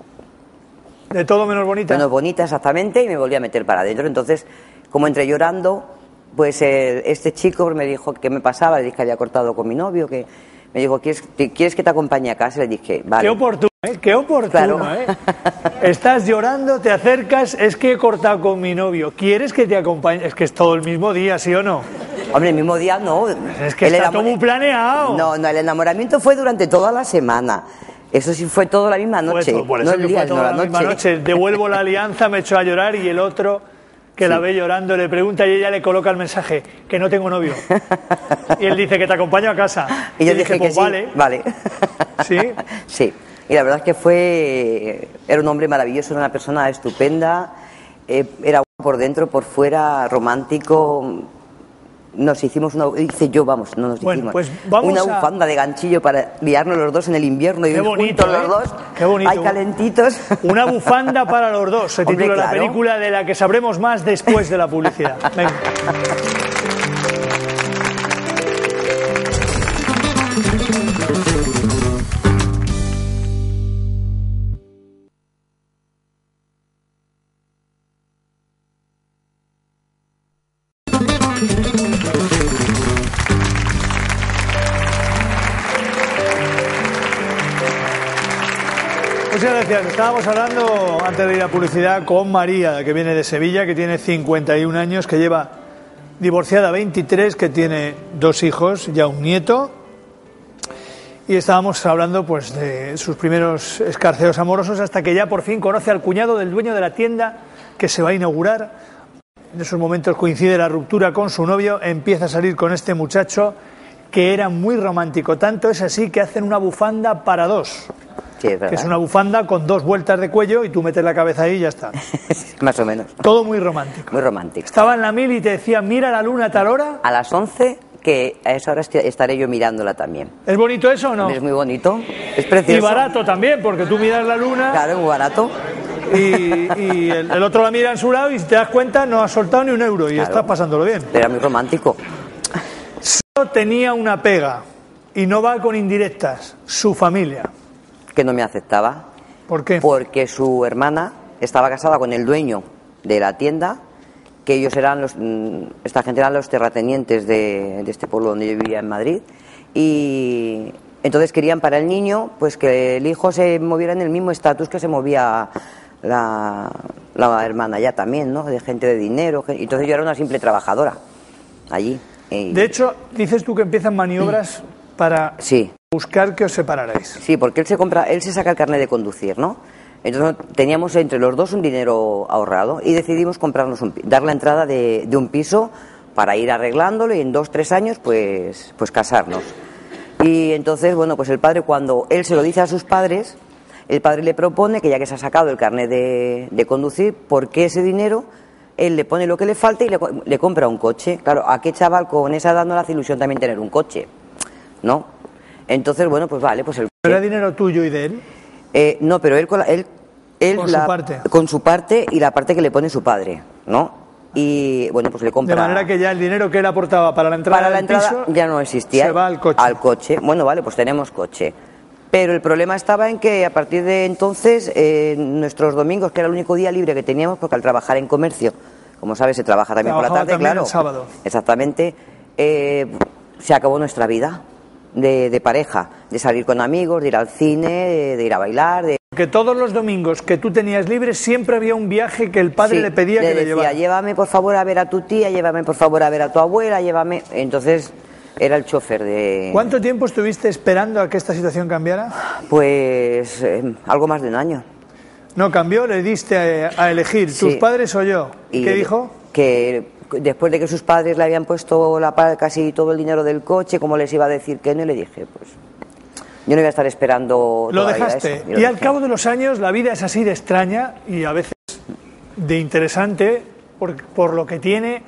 De todo menos bonita.
bueno, bonita exactamente, y me volví a meter para adentro. Entonces, como entré llorando, pues este chico me dijo qué me pasaba, le dije que había cortado con mi novio, que me dijo, ¿quieres que te acompañe a casa? Le dije, vale.
Qué oportuno, ¿eh? Qué oportuno,
Claro.
¿eh? Estás llorando, te acercas, es que he cortado con mi novio. ¿Quieres que te acompañe? Es que es todo el mismo día, ¿sí o no?
Hombre, el mismo día no.
Es que
El
está
enamor-
todo muy planeado.
No, el enamoramiento fue durante toda la semana. Eso sí fue toda la misma noche.
Pues, por eso
no el
que
día,
fue toda
no
la misma noche. Devuelvo la alianza, me echó a llorar y el otro que la ve llorando le pregunta y ella le coloca el mensaje que no tengo novio. Y él dice que te acompaño a casa.
Y yo dije que
pues
sí, vale.
¿Sí?
Sí. Y la verdad es que era un hombre maravilloso, era una persona estupenda, era por dentro, por fuera, romántico. Nos hicimos
Bueno,
hicimos
pues vamos
una
a-
bufanda de ganchillo para liarnos los dos en el invierno y
Qué
ir
bonito,
juntos
¿eh?
los dos.
Qué bonito.
Hay calentitos.
Una bufanda para los dos. Se
Hombre,
titula la
claro.
película de la que sabremos más después de la publicidad. Venga. Muchas gracias. Estábamos hablando antes de ir a publicidad con María, que viene de Sevilla, que tiene 51 años, que lleva divorciada 23, que tiene 2 hijos, ya un nieto. Y estábamos hablando pues de sus primeros escarceos amorosos hasta que ya por fin conoce al cuñado del dueño de la tienda que se va a inaugurar. En esos momentos coincide la ruptura con su novio, empieza a salir con este muchacho que era muy romántico. Tanto es así que hacen una bufanda para 2.
Sí, es verdad.
Que es una bufanda con 2 vueltas de cuello y tú metes la cabeza ahí y ya está.
Más o menos.
Todo muy romántico.
Muy romántico.
Estaba en la mil y te decía, mira la luna a tal hora.
A las 11, que a esa hora estaré yo mirándola también.
¿Es bonito eso o no?
Es muy bonito, es precioso.
Y barato también, porque tú miras la luna
Claro, es muy barato.
y el otro la mira en su lado y si te das cuenta no has soltado ni un euro y
Claro.
estás pasándolo bien.
Pero era muy romántico.
Solo tenía una pega y no va con indirectas, su familia.
Que no me aceptaba.
¿Por qué?
Porque su hermana estaba casada con el dueño de la tienda, que ellos eran esta gente eran los terratenientes de este pueblo donde yo vivía en Madrid, y entonces querían para el niño pues que el hijo se moviera en el mismo estatus que se movía la hermana ya también, ¿no? De gente de dinero, entonces yo era una simple trabajadora allí.
De hecho, dices tú que empiezan maniobras para
Sí.
buscar que os separarais.
Sí, porque él se saca el carnet de conducir, ¿no? Entonces teníamos entre los dos un dinero ahorrado y decidimos comprarnos dar la entrada de un piso para ir arreglándolo y en 2-3 años pues casarnos. Y entonces, bueno, pues el padre, cuando él se lo dice a sus padres, el padre le propone que ya que se ha sacado el carnet de conducir, ¿por qué ese dinero él le pone lo que le falta y le compra un coche? Claro, ¿a qué chaval con esa edad no le hace ilusión también tener un coche? ¿No? Entonces, bueno, pues vale, pues el coche.
¿Era dinero tuyo y de él?
No, pero él
Con su parte.
Con su parte y la parte que le pone su padre, ¿no? Y bueno, pues le compra.
De manera que ya el dinero que él aportaba para la entrada del piso
ya no existía.
Se va al coche.
Al coche. Bueno, vale, pues tenemos coche. Pero el problema estaba en que a partir de entonces, nuestros domingos, que era el único día libre que teníamos, porque al trabajar en comercio, como sabes, se trabaja también por la tarde,
también
claro.
El sábado.
Exactamente. Se acabó nuestra vida de pareja, de salir con amigos, de ir al cine, de ir a bailar,
Que todos los domingos que tú tenías libres siempre había un viaje que el padre le pedía que le llevara.
Llévame por favor a ver a tu tía, llévame por favor a ver a tu abuela, llévame. Entonces era el chofer de...
¿Cuánto tiempo estuviste esperando a que esta situación cambiara?
Pues algo más de un año.
No cambió, le diste a elegir,
Sí.
¿tus padres o yo? ¿Y qué dijo?
Que después de que sus padres le habían puesto casi todo el dinero del coche, como les iba a decir que no, y le dije, pues... Yo no voy a estar esperando.
Lo dejaste. Y al cabo de los años la vida es así de extraña y a veces de interesante por lo que tiene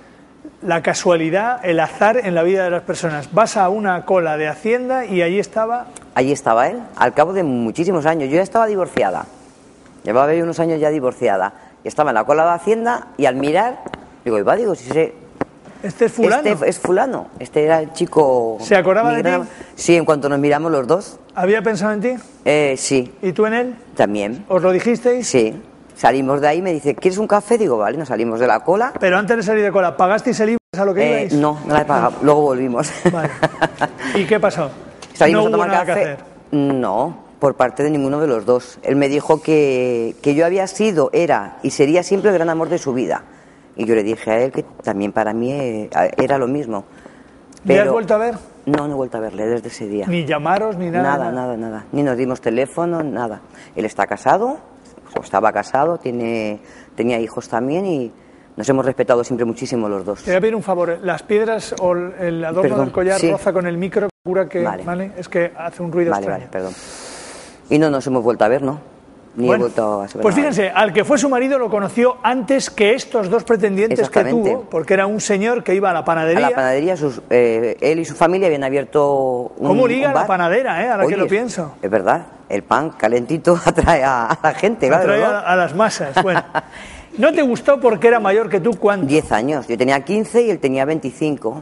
la casualidad, el azar en la vida de las personas. Vas a una cola de Hacienda y allí estaba...
Allí estaba él, al cabo de muchísimos años. Yo ya estaba divorciada. Llevaba unos años ya divorciada. Y estaba en la cola de Hacienda y al mirar, digo, si se...
¿Este es fulano?
Este es fulano. Este era el chico...
¿Se acordaba de ti?
Sí, en cuanto nos miramos los dos.
¿Había pensado en ti?
Sí.
¿Y tú en él?
También.
¿Os lo dijisteis?
Sí. Salimos de ahí, me dice, ¿quieres un café? Digo, vale, nos salimos de la cola.
Pero antes de salir de cola, ¿pagasteis el IVA a lo que ibais?
No la he pagado. Luego volvimos.
Vale. ¿Y qué pasó?
Salimos
¿No
a tomar
hubo nada
café?
que hacer?
No, por parte de ninguno de los dos. Él me dijo que yo había sido, era y sería siempre el gran amor de su vida. Y yo le dije a él que también para mí era lo mismo.
¿Le has vuelto a ver?
No, no he vuelto a verle desde ese día.
¿Ni llamaros, ni nada?
Nada. Ni nos dimos teléfono, nada. Él está casado, o estaba casado, tenía hijos también y nos hemos respetado siempre muchísimo los dos.
Te voy a pedir un favor. Las piedras o el adorno del collar roza con el micro, procura que... Vale. Es que hace un ruido extraño.
Vale, perdón. Y no nos hemos vuelto a ver, ¿no? Ni he vuelto a saber
pues
nada.
fíjense, al que fue su marido lo conoció antes que estos dos pretendientes que tuvo, porque era un señor que iba a la panadería.
A la panadería, él y su familia habían abierto un
¿Cómo liga
un bar.
la panadera, ahora que lo pienso?
Es verdad, el pan calentito atrae a la gente, claro.
Atrae a las masas, bueno. ¿No te gustó porque era mayor que tú? ¿Cuánto?
10 años, yo tenía 15 y él tenía 25.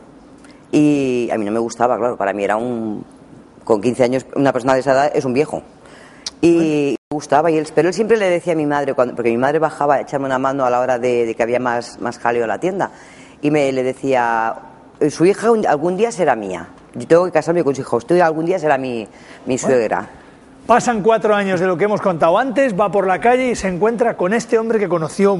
Y a mí no me gustaba, claro, para mí era con 15 años, una persona de esa edad es un viejo. Y me gustaba, pero él siempre le decía a mi madre, porque mi madre bajaba a echarme una mano a la hora de que había más jaleo en la tienda, y le decía, su hija algún día será mía, yo tengo que casarme con su hija, usted algún día será mi suegra.
Pasan 4 años de lo que hemos contado antes, va por la calle y se encuentra con este hombre que conoció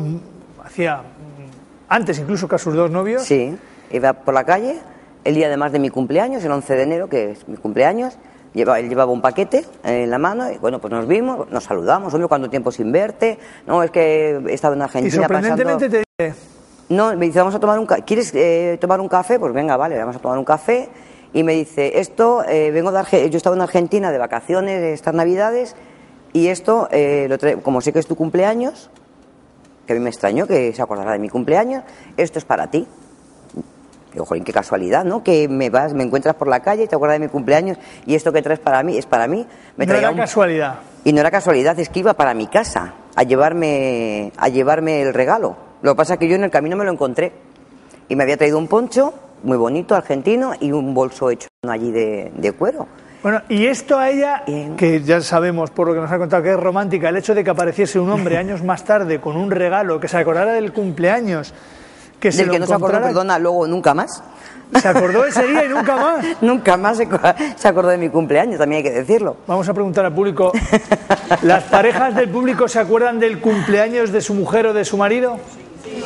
antes incluso que a sus dos novios.
Sí, iba por la calle, el día además de mi cumpleaños, el 11 de enero, que es mi cumpleaños. Él llevaba un paquete en la mano y bueno, pues nos vimos, nos saludamos, hombre, ¿cuánto tiempo sin verte? No, es que he estado en Argentina.
Y sorprendentemente te dice...
No, me dice, vamos a tomar un café. ¿Quieres tomar un café? Pues venga, vale, vamos a tomar un café. Y me dice, yo estaba en Argentina de vacaciones estas Navidades y esto, como sé que es tu cumpleaños, que a mí me extrañó que se acordara de mi cumpleaños, esto es para ti. Digo, jolín, qué casualidad, ¿no? Que me encuentras por la calle y te acuerdas de mi cumpleaños y esto que traes para mí es para mí.
No era casualidad.
Y no era casualidad, es que iba para mi casa a llevarme el regalo. Lo que pasa es que yo en el camino me lo encontré y me había traído un poncho muy bonito, argentino, y un bolso hecho allí de cuero.
Bueno, y esto a ella, que ya sabemos por lo que nos ha contado que es romántica, el hecho de que apareciese un hombre años más tarde con un regalo, que se acordara del cumpleaños...
Del que no se acordó, perdona, luego nunca más.
¿Se acordó ese día y nunca más?
Nunca más se acordó de mi cumpleaños, también hay que decirlo.
Vamos a preguntar al público. ¿Las parejas del público se acuerdan del cumpleaños de su mujer o de su marido? Sí.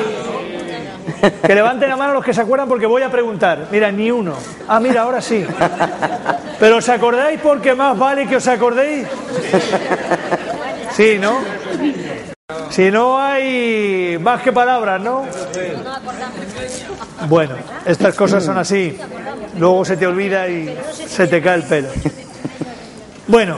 Que levanten la mano los que se acuerdan porque voy a preguntar. Mira, ni uno. Ah, mira, ahora sí. ¿Pero os acordáis porque más vale que os acordéis? Sí, ¿no? Si no hay más que palabras, ¿no? Bueno, estas cosas son así. Luego se te olvida y se te cae el pelo. Bueno,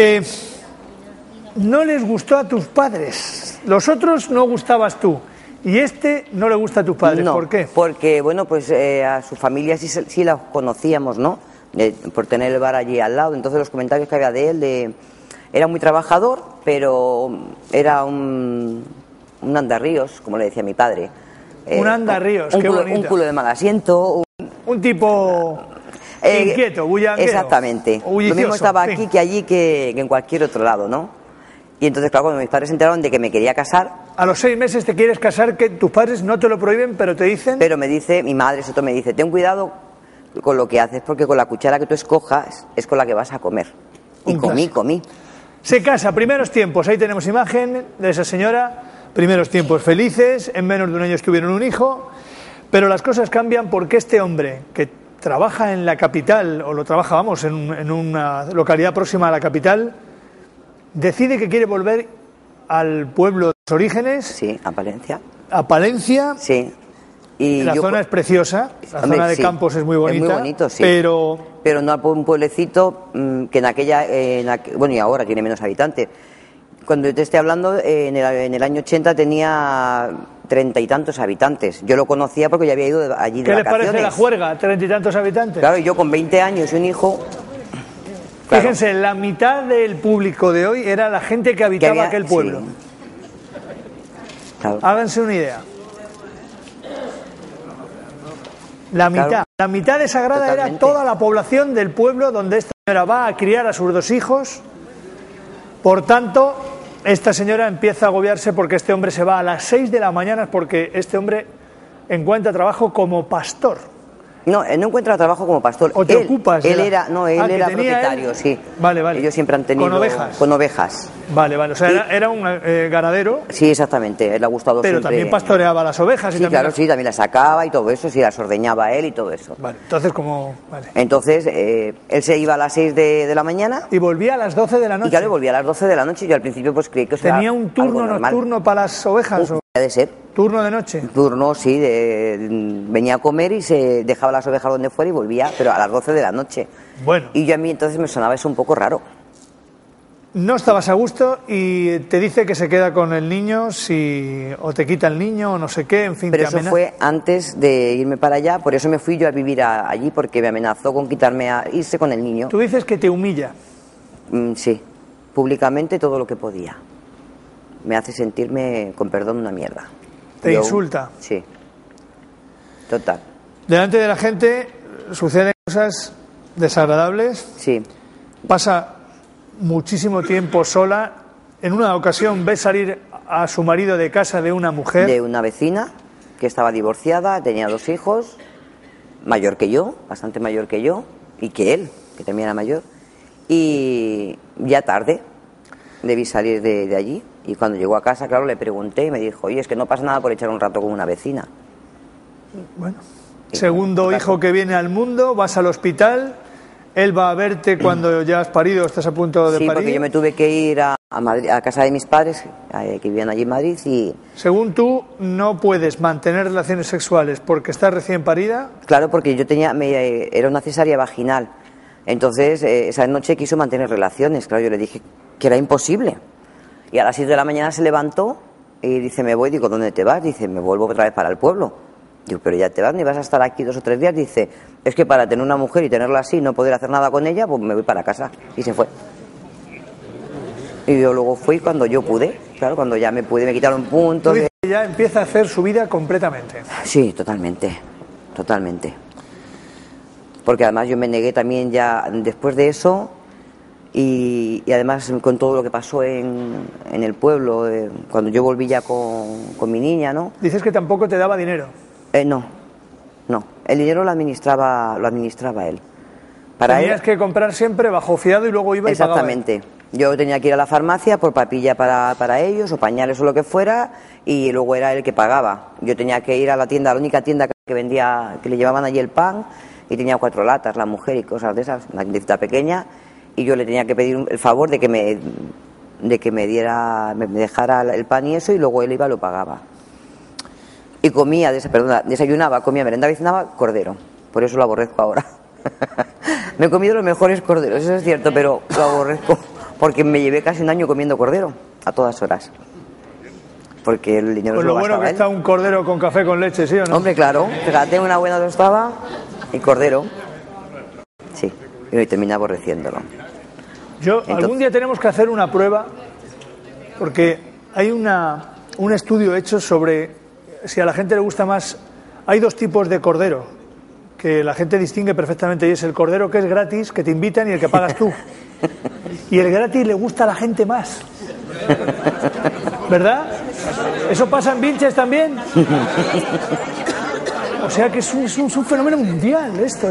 no les gustó a tus padres. Los otros no gustabas tú. Y este no le gusta a tus padres.
No,
¿por qué?
Porque, bueno, pues a su familia sí la conocíamos, ¿no? Por tener el bar allí al lado. Entonces los comentarios que había de él, era muy trabajador, pero era un andarríos, como le decía mi padre.
Un andarríos, qué bonito.
Un culo de mal asiento.
Un tipo inquieto, bullanguero.
Exactamente. Lo mismo estaba aquí que allí que en cualquier otro lado, ¿no? Y entonces, claro, cuando mis padres se enteraron de que me quería casar...
A los 6 meses te quieres casar, que tus padres no te lo prohíben, pero te dicen...
Pero me dice, mi madre, eso me dice, ten cuidado con lo que haces, porque con la cuchara que tú escojas es con la que vas a comer. Y comí.
Se casa, primeros tiempos, ahí tenemos imagen de esa señora, primeros tiempos felices, en menos de un año tuvieron un hijo, pero las cosas cambian porque este hombre, que trabaja en la capital, o lo trabaja, vamos, en una localidad próxima a la capital, decide que quiere volver al pueblo de los orígenes.
Sí, a Palencia.
A Palencia.
Sí. Y
la zona es preciosa, la zona de Campos es muy bonita.
Es muy bonito, sí.
Pero
no a un pueblecito que en aquella... bueno, y ahora tiene menos habitantes. Cuando yo te estoy hablando, en el año 80 tenía 30 y tantos habitantes. Yo lo conocía porque yo había ido allí de vacaciones.
¿Qué les parece la juerga? 30 y tantos habitantes.
Claro, y yo con 20 años y un hijo...
Claro. Fíjense, la mitad del público de hoy era la gente que habitaba aquel pueblo.
Sí. Claro.
Háganse una idea. La mitad de esa grada era toda la población del pueblo donde esta señora va a criar a sus 2 hijos. Por tanto, esta señora empieza a agobiarse porque este hombre se va a las 6 de la mañana, porque este hombre encuentra trabajo como pastor.
No, no encuentra trabajo como pastor.
¿O te ocupas?
Él era propietario, sí.
Vale.
Ellos siempre han tenido...
Con ovejas. Vale. O sea, era un ganadero.
Sí, exactamente. Él le ha gustado
pero
siempre...
también pastoreaba las ovejas.
Sí, claro, sí, también las sacaba y todo eso. Sí, las ordeñaba él y todo eso.
Vale, entonces como... Vale.
Entonces, él se iba a las 6 de la mañana.
Y volvía a las 12 de la noche.
Y claro, volvía a las 12 de la noche. Yo al principio pues creí que eso
¿Tenía un turno nocturno para las ovejas?
Puede ser.
¿Turno de noche?
Turno, sí. Venía a comer y se dejaba las ovejas donde fuera y volvía, pero a las 12 de la noche.
Bueno.
Y a mí entonces me sonaba eso un poco raro.
No estabas a gusto y te dice que se queda con el niño o te quita el niño o no sé qué, en fin.
Pero eso fue antes de irme para allá, por eso me fui yo a vivir allí, porque me amenazó con irse con el niño.
Tú dices que te humilla.
Sí, públicamente todo lo que podía. Me hace sentirme, con perdón, una mierda.
¿Te insulta?
Sí, total.
Delante de la gente suceden cosas desagradables.
Sí.
Pasa muchísimo tiempo sola. En una ocasión ves salir a su marido de casa de una mujer.
De una vecina que estaba divorciada, tenía 2 hijos, mayor que yo, bastante mayor que yo, y que él, que también era mayor. Y ya tarde debí salir de allí. Y cuando llegó a casa, claro, le pregunté y me dijo, oye, es que no pasa nada por echar un rato con una vecina.
Bueno, segundo hijo que viene al mundo, vas al hospital, él va a verte cuando ya has parido, estás a punto de parir.
Sí, porque yo me tuve que ir a Madrid, a casa de mis padres, que vivían allí en Madrid, y...
Según tú, no puedes mantener relaciones sexuales porque estás recién parida.
Claro, porque yo era una cesárea vaginal. Entonces, esa noche quiso mantener relaciones. Claro, yo le dije que era imposible. Y a las 6 de la mañana se levantó y dice, me voy. Digo, ¿dónde te vas? Dice, me vuelvo otra vez para el pueblo. Digo, pero ya te vas, ni vas a estar aquí 2 o 3 días. Dice, es que para tener una mujer y tenerla así y no poder hacer nada con ella, pues me voy para casa. Y se fue. Y yo luego fui cuando yo pude. Claro, cuando ya me quitaron puntos.
Ya empieza a hacer su vida completamente.
Sí, totalmente. Porque además yo me negué también ya después de eso... Y además con todo lo que pasó en el pueblo, cuando yo volví ya con mi niña, ¿no?
Dices que tampoco te daba dinero.
No, el dinero lo administraba él.
Tenías que comprar siempre bajo fiado y luego iba y pagaba.
Exactamente. Yo tenía que ir a la farmacia por papilla para ellos, o pañales o lo que fuera, y luego era él el que pagaba. Yo tenía que ir a la única tienda que vendía, que le llevaban allí el pan, y tenía 4 latas la mujer y cosas de esas, una tiendita pequeña. Y yo le tenía que pedir el favor de que me de que me dejara el pan y eso, y luego él iba y lo pagaba. Y desayunaba, comía, merendaba y cenaba cordero. Por eso lo aborrezco ahora. Me he comido los mejores corderos, eso es cierto, pero lo aborrezco porque me llevé casi un año comiendo cordero a todas horas. Porque el dinero
pues
se lo
lo bueno que
gastaba
está un cordero con café con leche, ¿sí o no?
Hombre, claro, fíjate, una buena tostada y cordero. Sí, y hoy termina aborreciéndolo.
Algún día tenemos que hacer una prueba, porque hay un estudio hecho sobre si a la gente le gusta más. Hay dos tipos de cordero que la gente distingue perfectamente, y es el cordero que es gratis, que te invitan, y el que pagas tú. Y el gratis le gusta a la gente más, ¿verdad? ¿Eso pasa en Vilches también? O sea que es un fenómeno mundial esto.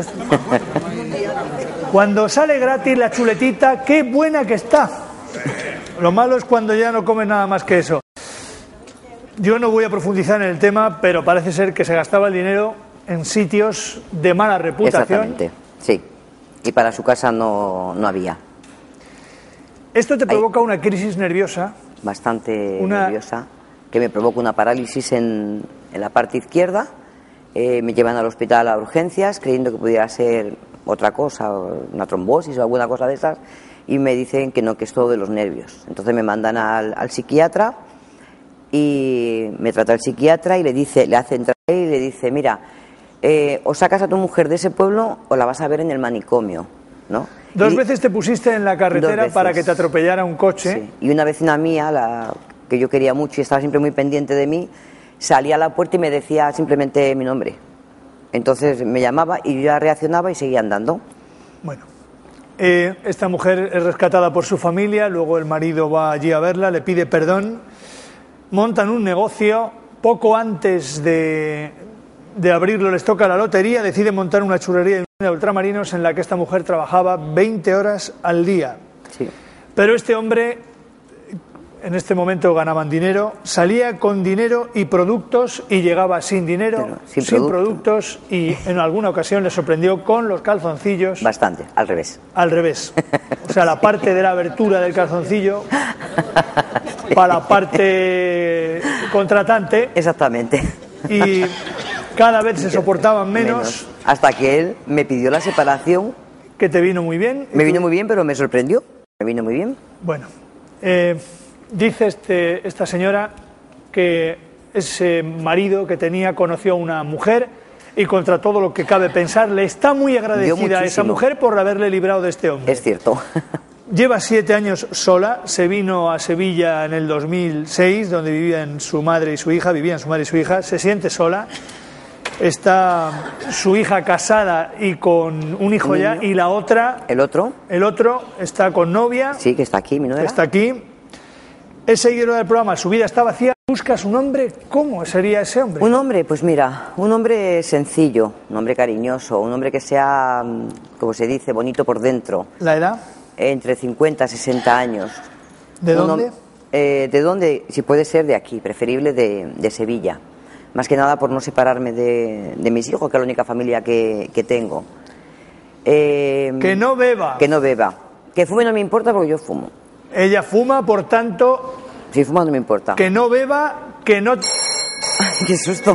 Cuando sale gratis la chuletita, qué buena que está. Lo malo es cuando ya no comes nada más que eso. Yo no voy a profundizar en el tema, pero parece ser que se gastaba el dinero en sitios de mala reputación.
Exactamente, sí. Y para su casa no había.
Esto te provoca una crisis nerviosa.
Bastante nerviosa, que me provoca una parálisis en la parte izquierda. Me llevan al hospital a urgencias creyendo que pudiera ser otra cosa, una trombosis o alguna cosa de esas, y me dicen que no, que es todo de los nervios. Entonces me mandan al psiquiatra, y me trata el psiquiatra y le hace entrar y le dice: mira, o sacas a tu mujer de ese pueblo o la vas a ver en el manicomio, ¿no?
Dos veces te pusiste en la carretera para que te atropellara un coche.
Sí. Y una vecina mía, que yo quería mucho y estaba siempre muy pendiente de mí, salía a la puerta y me decía simplemente mi nombre. Entonces me llamaba y yo ya reaccionaba y seguía andando.
Bueno, esta mujer es rescatada por su familia, luego el marido va allí a verla, le pide perdón, montan un negocio. Poco antes de abrirlo les toca la lotería, deciden montar una churrería de ultramarinos en la que esta mujer trabajaba 20 horas al día.
Sí.
Pero este hombre, en este momento ganaban dinero, salía con dinero y productos y llegaba sin dinero, sin productos, y en alguna ocasión le sorprendió con los calzoncillos.
Bastante, al revés.
Al revés. O sea, la parte de la abertura del calzoncillo para la parte contratante.
Exactamente.
Y cada vez se soportaban menos.
Hasta que él me pidió la separación.
Que te vino muy bien.
Me vino muy bien, pero me sorprendió. Me vino muy bien.
Bueno, dice esta señora que ese marido que tenía conoció a una mujer y, contra todo lo que cabe pensar, le está muy agradecida a esa mujer por haberle librado de este hombre.
Es cierto.
Lleva 7 años sola, se vino a Sevilla en el 2006, donde vivían su madre y su hija, se siente sola. Está su hija casada y con un hijo ya, y la otra...
¿El otro?
El otro está con novia.
Sí, que está aquí, mi nuera.
Está aquí. Es seguidor del programa Su vida está vacía. ¿Buscas un hombre? ¿Cómo sería ese hombre?
Un hombre, pues mira, un hombre sencillo, un hombre cariñoso, un hombre que sea, como se dice, bonito por dentro.
¿La edad?
Entre 50 y 60 años.
¿De dónde?
¿De dónde? Si puede ser de aquí, preferible de Sevilla. Más que nada por no separarme de mis hijos, que es la única familia que tengo.
Que no beba.
Que no beba. Que fume no me importa porque yo fumo.
Ella fuma, por tanto...
Si fuma no me importa.
Que no beba, que no...
Ay, qué susto.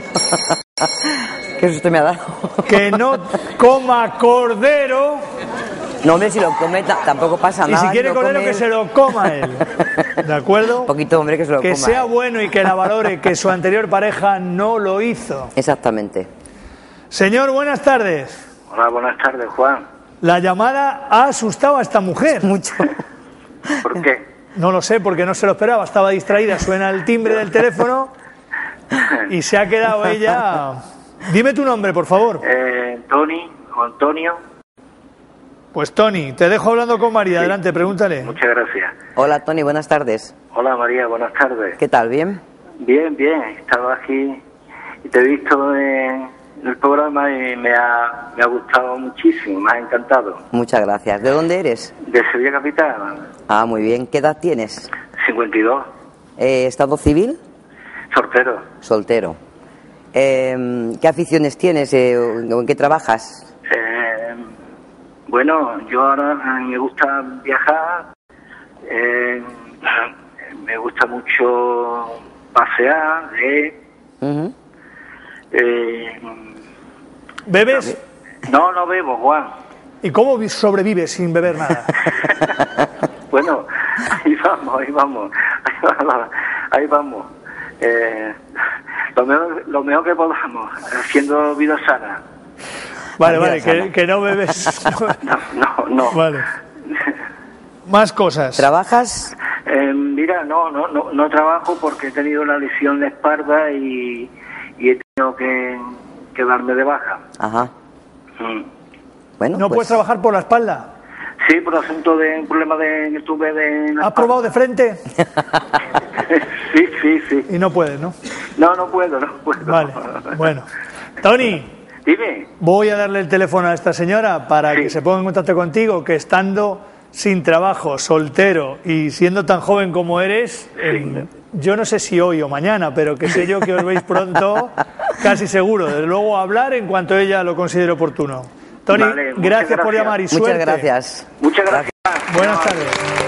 Qué susto me ha dado.
Que no coma cordero.
No, hombre, si lo come tampoco pasa nada.
Y si quiere cordero, que se lo coma él. ¿De acuerdo?
Un poquito, hombre, que se lo coma.
Que sea bueno y que la valore, que su anterior pareja no lo hizo.
Exactamente.
Señor, buenas tardes.
Hola, buenas tardes, Juan.
La llamada ha asustado a esta mujer.
Mucho.
¿Por qué?
No lo sé, porque no se lo esperaba. Estaba distraída, suena el timbre del teléfono y se ha quedado ella... Dime tu nombre, por favor.
Tony o Antonio.
Pues Tony, te dejo hablando con María. Adelante, pregúntale.
Muchas gracias.
Hola, Tony, buenas tardes.
Hola, María, buenas tardes.
¿Qué tal? ¿Bien?
Bien, bien. Estaba aquí y te he visto en el programa y me ha gustado muchísimo, me ha encantado.
Muchas gracias. ¿De dónde eres?
De Sevilla Capital.
Ah, muy bien. ¿Qué edad tienes?
52.
¿Estado civil?
Soltero.
Soltero. ¿Qué aficiones tienes o en qué trabajas?
Bueno, yo ahora me gusta viajar, Me gusta mucho pasear, leer.
¿Bebes?
No bebo, Juan.
¿Y cómo sobrevives sin beber nada?
Bueno, ahí vamos. Lo mejor que podamos, haciendo vida sana.
Vale, que no bebes.
No.
Vale. Más cosas.
¿Trabajas?
Mira, no trabajo porque he tenido una lesión de espalda y he tenido que darme de baja.
Ajá. Bueno,
¿No puedes trabajar por la espalda?
Sí, por asunto de un problema que tuve de...
¿Has probado de frente?
Sí.
Y no puedes, ¿no?
No puedo.
Vale, bueno. Tony.
Dime.
Voy a darle el teléfono a esta señora para que se ponga en contacto contigo, que estando sin trabajo, soltero y siendo tan joven como eres, yo no sé si hoy o mañana, pero que sé yo que os veis pronto, casi seguro. Desde luego hablar en cuanto ella lo considere oportuno. Tony,
vale,
gracias por llamar y suerte.
Muchas gracias.
Muchas gracias.
Buenas tardes.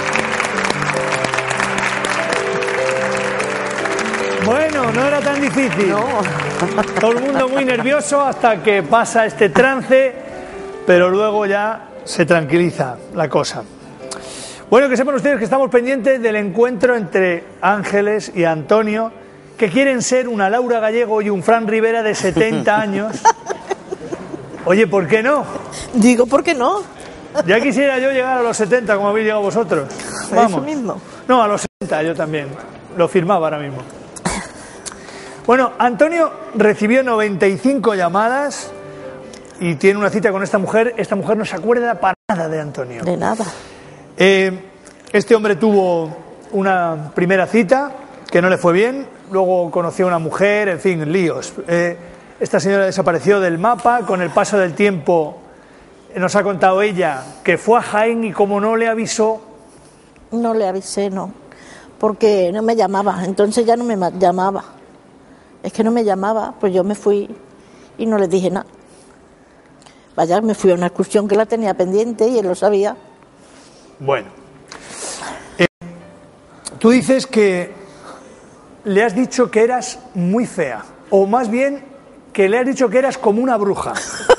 Bueno, no era tan difícil.
No.
Todo el mundo muy nervioso hasta que pasa este trance, pero luego ya se tranquiliza la cosa. Bueno, que sepan ustedes que estamos pendientes del encuentro entre Ángeles y Antonio, que quieren ser una Laura Gallego y un Fran Rivera de 70 años. Oye, ¿por qué no?
Digo, ¿por qué no?
Ya quisiera yo llegar a los 70 como habéis llegado vosotros. Vamos.
Eso mismo.
No, a los 70 yo también. Lo firmaba ahora mismo. Bueno, Antonio recibió 95 llamadas y tiene una cita con esta mujer. Esta mujer no se acuerda para nada de Antonio.
De nada.
Este hombre tuvo una primera cita que no le fue bien. Luego conoció a una mujer, en fin, líos. Esta señora desapareció del mapa. Con el paso del tiempo nos ha contado ella que fue a Jaén y como no le avisó...
No le avisé, no. Porque no me llamaba. Entonces ya no me llamaba. Es que no me llamaba, pues yo me fui y no le dije nada. Vaya, me fui a una excursión que la tenía pendiente y él lo sabía.
Bueno. Tú dices que le has dicho que eras muy fea, o más bien que le has dicho que eras como una bruja.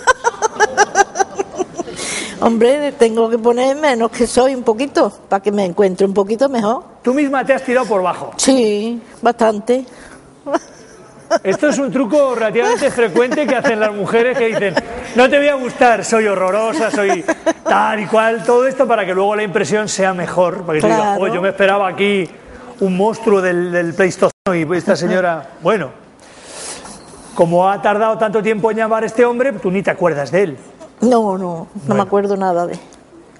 Hombre, tengo que poner menos que soy un poquito, para que me encuentre un poquito mejor.
Tú misma te has tirado por bajo.
Sí, bastante.
Esto es un truco relativamente frecuente que hacen las mujeres que dicen, no te voy a gustar, soy horrorosa, soy tal y cual, todo esto para que luego la impresión sea mejor, para que te diga, yo me esperaba aquí un monstruo del Pleistoceno y esta señora, bueno, como ha tardado tanto tiempo en llamar a este hombre, tú ni te acuerdas de él.
No me acuerdo nada de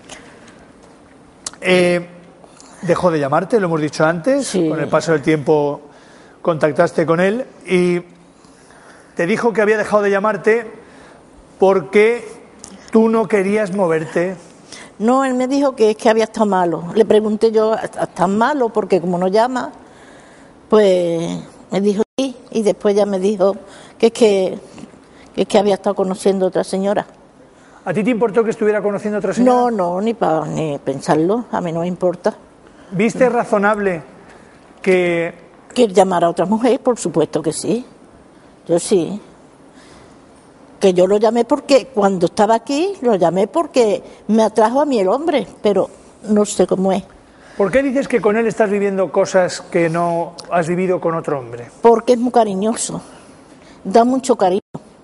él.
Dejó de llamarte, lo hemos dicho antes,
sí.
Con el paso del tiempo contactaste con él y te dijo que había dejado de llamarte porque tú no querías moverte.
No, él me dijo que es que había estado malo. Le pregunté yo, ¿estás malo? Porque como no llama, pues me dijo sí, y después ya me dijo que es que había estado conociendo a otra señora.
¿A ti te importó que estuviera conociendo a otra señora?
No, ni pensarlo, a mí no me importa.
¿Viste razonable que
llamar a otra mujer? Por supuesto que sí. Yo sí. Que yo lo llamé porque cuando estaba aquí, lo llamé porque me atrajo a mí el hombre, pero no sé cómo es.
¿Por qué dices que con él estás viviendo cosas que no has vivido con otro hombre?
Porque es muy cariñoso. Da mucho cariño.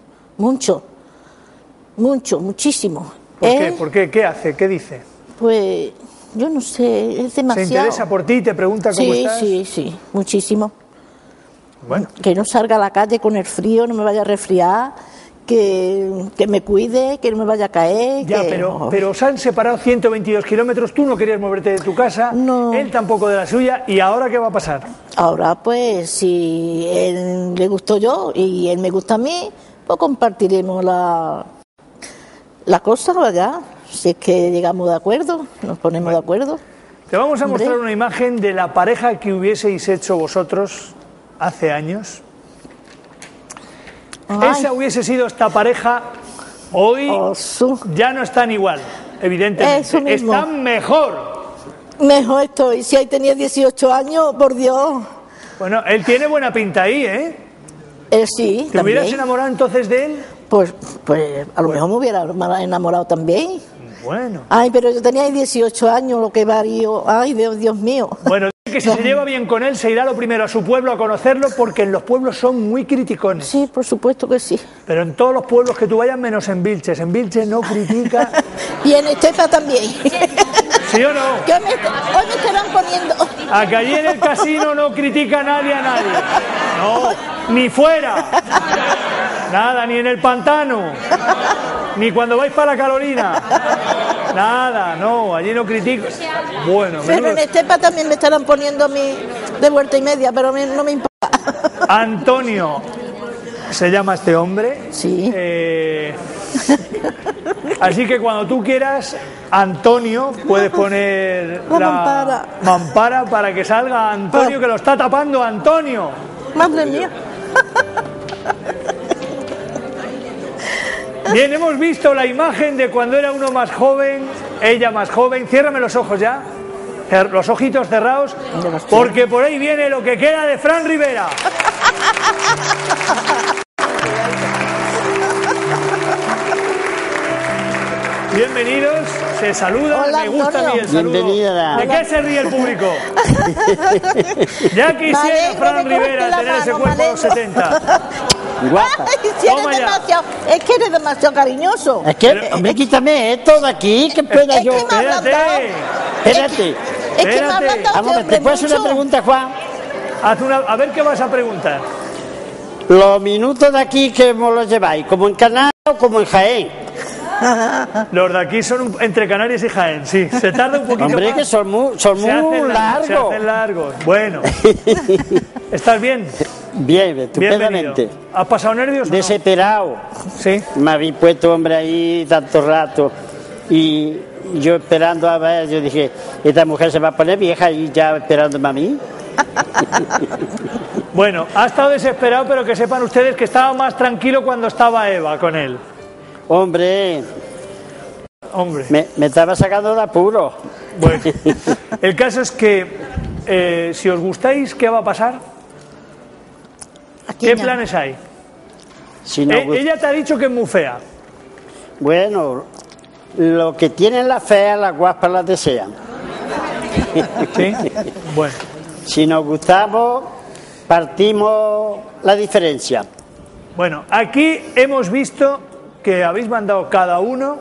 Muchísimo.
¿Por qué? ¿Por qué? ¿Qué hace? ¿Qué dice?
Pues yo no sé, es demasiado.
¿Se interesa por ti? ¿Te pregunta cómo estás?
Sí, muchísimo.
Bueno.
Que no salga a la calle con el frío, no me vaya a resfriar, que me cuide, que no me vaya a caer.
Ya, pero se han separado 122 kilómetros, tú no querías moverte de tu casa,
no.
Él tampoco de la suya, ¿y ahora qué va a pasar?
Ahora, pues, si él le gustó yo y él me gusta a mí, pues compartiremos la cosa, ¿verdad? Si es que llegamos de acuerdo, nos ponemos de acuerdo.
Te vamos a mostrar una imagen de la pareja que hubieseis hecho vosotros hace años.
Ay.
Esa hubiese sido esta pareja, hoy ya no están igual, evidentemente.
Eso mismo.
Están mejor.
Mejor estoy. Si ahí tenía 18 años, por Dios.
Bueno, él tiene buena pinta ahí, ¿eh?
Sí,
¿Te hubieras enamorado entonces de él?
Pues a lo mejor me hubiera enamorado también.
Bueno.
Ay, pero yo tenía ahí 18 años, lo que varío. Ay, Dios mío.
Bueno, que si se lleva bien con él, se irá lo primero a su pueblo a conocerlo, porque en los pueblos son muy criticones.
Sí, por supuesto que sí.
Pero en todos los pueblos que tú vayas, menos en Vilches. En Vilches no critica.
Y en Estepa también.
¿Sí o no?
Hoy me estarán poniendo.
A que allí en el casino no critica nadie a nadie. No, ni fuera. Nada, ni en el pantano. Ni cuando vais para la Carolina. Nada, no, allí no critico. Bueno,
pero en Estepa también me estarán poniendo a mí de vuelta y media, pero no me importa.
Antonio se llama este hombre.
Sí.
Así que cuando tú quieras, Antonio, puedes poner la mampara para que salga Antonio, que lo está tapando Antonio.
Madre mía.
Bien, hemos visto la imagen de cuando era uno más joven, ella más joven. Ciérrame los ojos ya, los ojitos cerrados, porque por ahí viene lo que queda de Fran Rivera. Bienvenidos, se saluda, me gusta a mí el saludo.
Bienvenida.
¿De qué se ríe el público? Ya quisiera Fran Rivera tener ese cuerpo a los 70.
Guapa.
Si es que eres demasiado cariñoso.
Es que, hombre, quítame esto de aquí, que pueda yo.
Espérate.
Es que me ha hablado
Vamos, ¿te puedo hacer una pregunta, Juan?
A ver qué vas a preguntar.
Los minutos de aquí, que me los lleváis? ¿Como en Canarias o como en Jaén?
Los de aquí son entre Canarias y Jaén, sí. Se tarda un poquito
Hombre,
más.
que son muy largos.
Se hacen largos. Bueno. ¿Estás bien?
Bien, estupendamente.
Bienvenido. ¿Has pasado nervios?
Desesperado.
Sí.
Me habéis puesto, hombre, ahí tanto rato. Y yo esperando a ver, yo dije, esta mujer se va a poner vieja y ya esperándome a mí.
Bueno, ha estado desesperado, pero que sepan ustedes que estaba más tranquilo cuando estaba Eva con él.
Hombre. Me estaba sacando de apuro.
Bueno, el caso es que si os gustáis, ¿qué va a pasar? ¿Qué planes hay?
Si no
ella te ha dicho que es muy fea.
Bueno, lo que tienen las feas, las guapas las desean.
¿Sí? Bueno.
Si nos gustamos, partimos la diferencia.
Bueno, aquí hemos visto que habéis mandado cada uno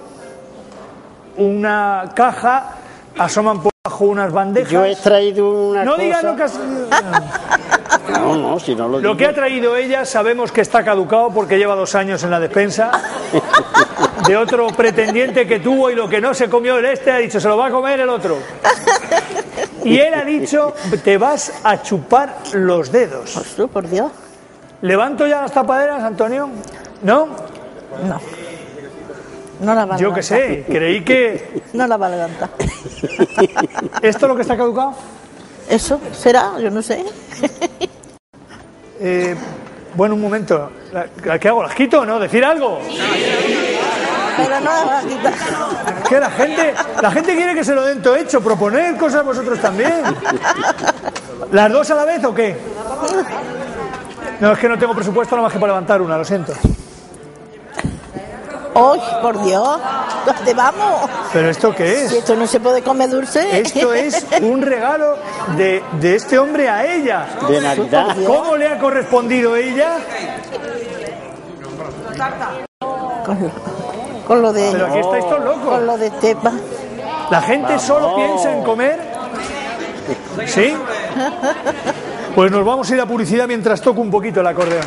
una caja, asoman por abajo unas bandejas.
Yo he traído una
No
cosa...
digas lo que has...
No, si no lo digo.
Lo que ha traído ella sabemos que está caducado porque lleva 2 años en la despensa de otro pretendiente que tuvo, y lo que no se comió el ha dicho se lo va a comer el otro. Y él ha dicho, te vas a chupar los dedos.
Ostras, por Dios.
¿Levanto ya las tapaderas, Antonio? ¿No?
No. No la va a levantar.
Yo qué sé, creí que...
No la va a levantar.
¿Esto es lo que está caducado?
Eso será, yo no sé.
Bueno, un momento. ¿Qué hago? ¿Las quito o no? ¿Decir algo?
Pero no las va a quitar.
Es que la gente quiere que se lo den todo hecho. Proponer cosas vosotros también. ¿Las dos a la vez o qué? No, es que no tengo presupuesto nada más que para levantar una, lo siento.
¡Ay, por Dios! ¿Dónde vamos?
¿Pero esto qué es?
Si esto no se puede comer dulce.
Esto es un regalo de este hombre a ella.
De Navidad.
¿Cómo le ha correspondido ella?
Con lo de...
Pero aquí estáis todos locos.
Con lo de Estepa.
¿La gente solo piensa en comer? ¿Sí? Pues nos vamos a ir a publicidad mientras toco un poquito el acordeón.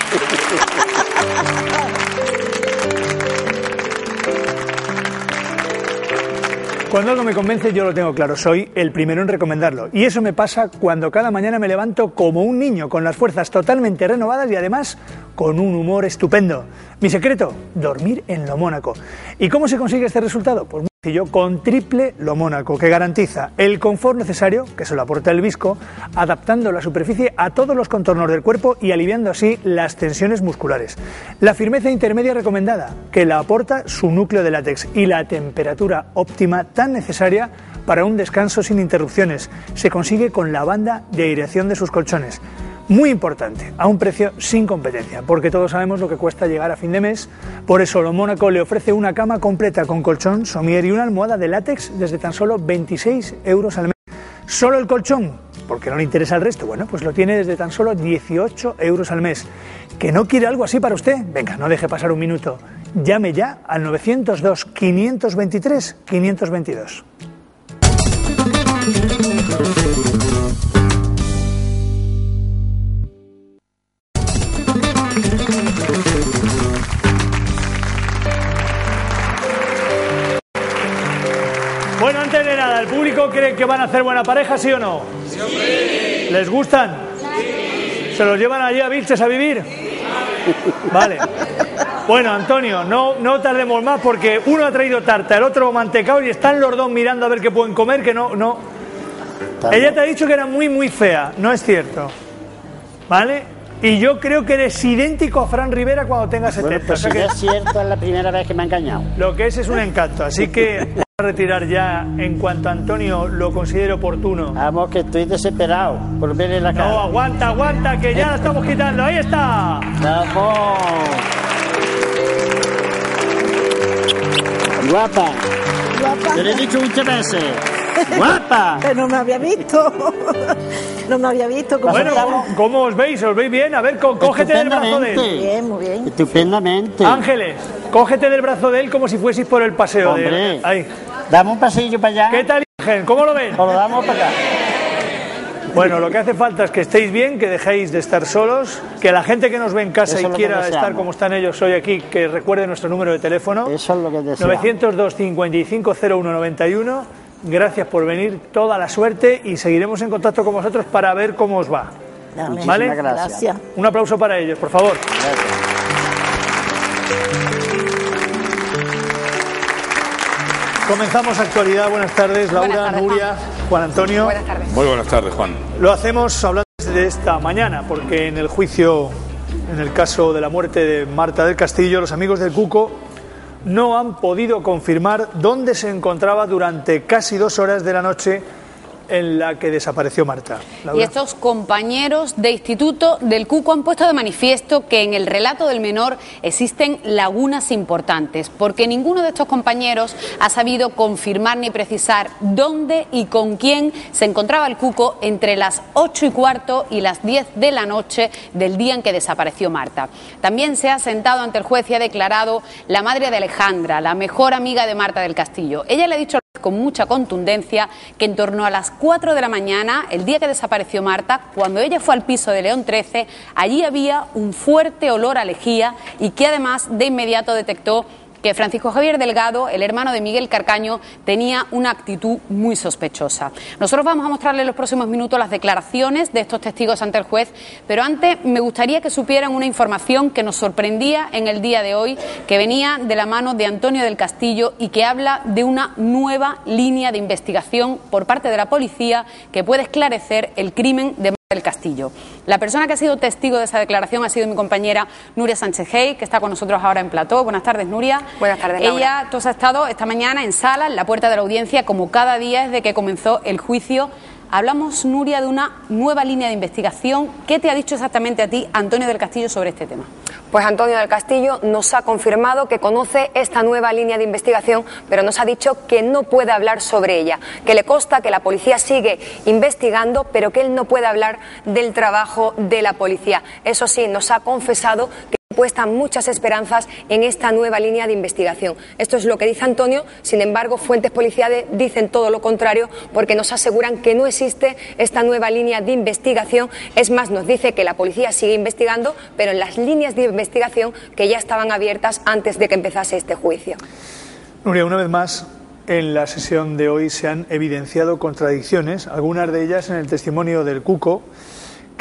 Cuando algo me convence, yo lo tengo claro, soy el primero en recomendarlo. Y eso me pasa cuando cada mañana me levanto como un niño, con las fuerzas totalmente renovadas y además con un humor estupendo. Mi secreto, dormir en Lo Mónaco. ¿Y cómo se consigue este resultado? Pues muy sencillo, con Triple Lo Mónaco, que garantiza el confort necesario, que se lo aporta el visco, adaptando la superficie a todos los contornos del cuerpo y aliviando así las tensiones musculares. La firmeza intermedia recomendada, que la aporta su núcleo de látex, y la temperatura óptima tan necesaria para un descanso sin interrupciones. Se consigue con la banda de aireación de sus colchones. Muy importante, a un precio sin competencia, porque todos sabemos lo que cuesta llegar a fin de mes. Por eso Lo Mónaco le ofrece una cama completa con colchón, somier y una almohada de látex desde tan solo 26 euros al mes. Solo el colchón, porque no le interesa el resto, bueno, pues lo tiene desde tan solo 18 euros al mes. ¿Que no quiere algo así para usted? Venga, no deje pasar un minuto. Llame ya al 902 523 522. Bueno, antes de nada, ¿el público cree que van a hacer buena pareja, sí o no? Sí. ¿Les gustan? Sí. ¿Se los llevan allí a Vilches a vivir? Vale. Bueno, Antonio, no tardemos más porque uno ha traído tarta, el otro mantecado y están los dos mirando a ver qué pueden comer, que no. Ella te ha dicho que era muy, muy fea, no es cierto. ¿Vale? Y yo creo que eres idéntico a Fran Rivera cuando tenga 70.
Bueno, pues
o sea
si
que
es cierto, es la primera vez que me ha engañado.
Lo que es un encanto, así que vamos a retirar ya en cuanto Antonio lo considere oportuno.
Vamos, que estoy desesperado por verle la cara.
No, aguanta, que ya la estamos quitando. Ahí está.
¡Vamos! Guapa. Te lo he dicho muchas veces. ¡Guapa!
No me había visto. No me había visto.
Bueno, ¿cómo os veis? ¿Os veis bien? A ver, cógete del brazo de él.
Bien, muy bien.
Estupendamente.
Ángeles, cógete del brazo de él como si fueseis por el paseo.
Hombre,
ahí.
Dame un pasillo para allá.
¿Qué tal, Ángel? ¿Cómo lo ven?
O lo damos para acá.
Bueno, lo que hace falta es que estéis bien, que dejéis de estar solos, que la gente que nos ve en casa y quiera estar como están ellos hoy aquí, que recuerde nuestro número de teléfono.
Eso es lo que deseamos.
902 55 0191. Gracias por venir, toda la suerte y seguiremos en contacto con vosotros para ver cómo os va. ¿Vale?
Gracias.
Un aplauso para ellos, por favor.
Gracias.
Comenzamos actualidad. Buenas tardes, Laura,
buenas tardes,
Nuria, Juan Antonio.
Buenas tardes.
Muy buenas tardes, Juan.
Lo hacemos hablando de esta mañana, porque en el juicio, en el caso de la muerte de Marta del Castillo, los amigos del Cuco no han podido confirmar dónde se encontraba durante casi 2 horas de la noche en la que desapareció Marta. Laura.
Y estos compañeros de instituto del Cuco han puesto de manifiesto que en el relato del menor existen lagunas importantes, porque ninguno de estos compañeros ha sabido confirmar ni precisar dónde y con quién se encontraba el Cuco entre las 8:15 y las 10 de la noche del día en que desapareció Marta. También se ha sentado ante el juez y ha declarado la madre de Alejandra, la mejor amiga de Marta del Castillo. Ella le ha dicho con mucha contundencia que en torno a las 4 de la mañana, el día que desapareció Marta, cuando ella fue al piso de León 13, allí había un fuerte olor a lejía y que además de inmediato detectó que Francisco Javier Delgado, el hermano de Miguel Carcaño, tenía una actitud muy sospechosa. Nosotros vamos a mostrarles en los próximos minutos las declaraciones de estos testigos ante el juez, pero antes me gustaría que supieran una información que nos sorprendía en el día de hoy, que venía de la mano de Antonio del Castillo y que habla de una nueva línea de investigación por parte de la policía que puede esclarecer el crimen de del Castillo. La persona que ha sido testigo de esa declaración ha sido mi compañera Nuria Sánchez Hey, que está con nosotros ahora en plató. Buenas tardes, Nuria.
Buenas tardes, Laura.
Ella, tú has estado esta mañana en sala, en la puerta de la audiencia, como cada día desde que comenzó el juicio. Hablamos, Nuria, de una nueva línea de investigación. ¿Qué te ha dicho exactamente a ti Antonio del Castillo sobre este tema?
Pues Antonio del Castillo nos ha confirmado que conoce esta nueva línea de investigación, pero nos ha dicho que no puede hablar sobre ella, que le consta que la policía sigue investigando, pero que él no puede hablar del trabajo de la policía. Eso sí, nos ha confesado que puestan muchas esperanzas en esta nueva línea de investigación. Esto es lo que dice Antonio, sin embargo, fuentes policiales dicen todo lo contrario porque nos aseguran que no existe esta nueva línea de investigación. Es más, nos dice que la policía sigue investigando, pero en las líneas de investigación que ya estaban abiertas antes de que empezase este juicio.
Nuria, una vez más, en la sesión de hoy se han evidenciado contradicciones, algunas de ellas en el testimonio del Cuco,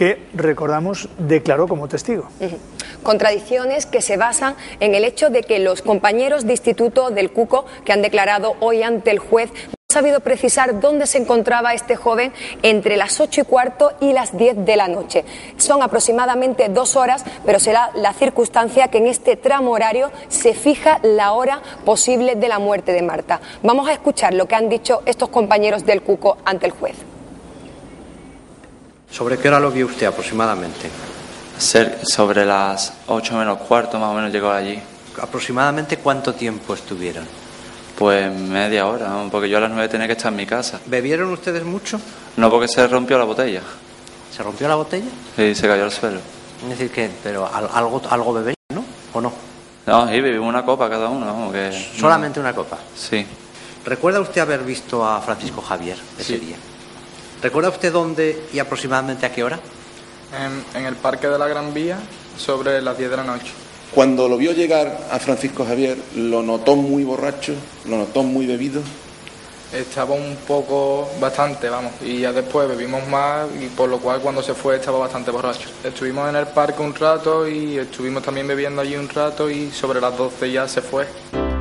que, recordamos, declaró como testigo.
Contradicciones que se basan en el hecho de que los compañeros de instituto del Cuco, que han declarado hoy ante el juez, no han sabido precisar dónde se encontraba este joven entre las 8:15 y las 10 de la noche. Son aproximadamente 2 horas, pero será la circunstancia que en este tramo horario se fija la hora posible de la muerte de Marta. Vamos a escuchar lo que han dicho estos compañeros del Cuco ante el juez.
¿Sobre qué hora lo vio usted aproximadamente?
Sobre las 8 menos cuarto más o menos llegó allí.
¿Aproximadamente cuánto tiempo estuvieron?
Pues media hora, ¿no? Porque yo a las 9 tenía que estar en mi casa.
¿Bebieron ustedes mucho?
No, porque se rompió la botella.
¿Se rompió la botella?
Sí, se cayó al suelo.
Es decir, que pero algo bebéis, ¿no? ¿O no?
No, sí, bebimos una copa cada uno. ¿No? Que,
¿Solamente una copa?
Sí.
¿Recuerda usted haber visto a Francisco Javier ese día? ¿Recuerda usted dónde y aproximadamente a qué hora?
En el Parque de la Gran Vía, sobre las 10 de la noche.
Cuando lo vio llegar a Francisco Javier, ¿lo notó muy borracho? ¿Lo notó muy bebido?
Estaba bastante, vamos, y ya después bebimos más, y por lo cual cuando se fue estaba bastante borracho. Estuvimos en el parque un rato y estuvimos también bebiendo allí un rato, y sobre las 12 ya se fue.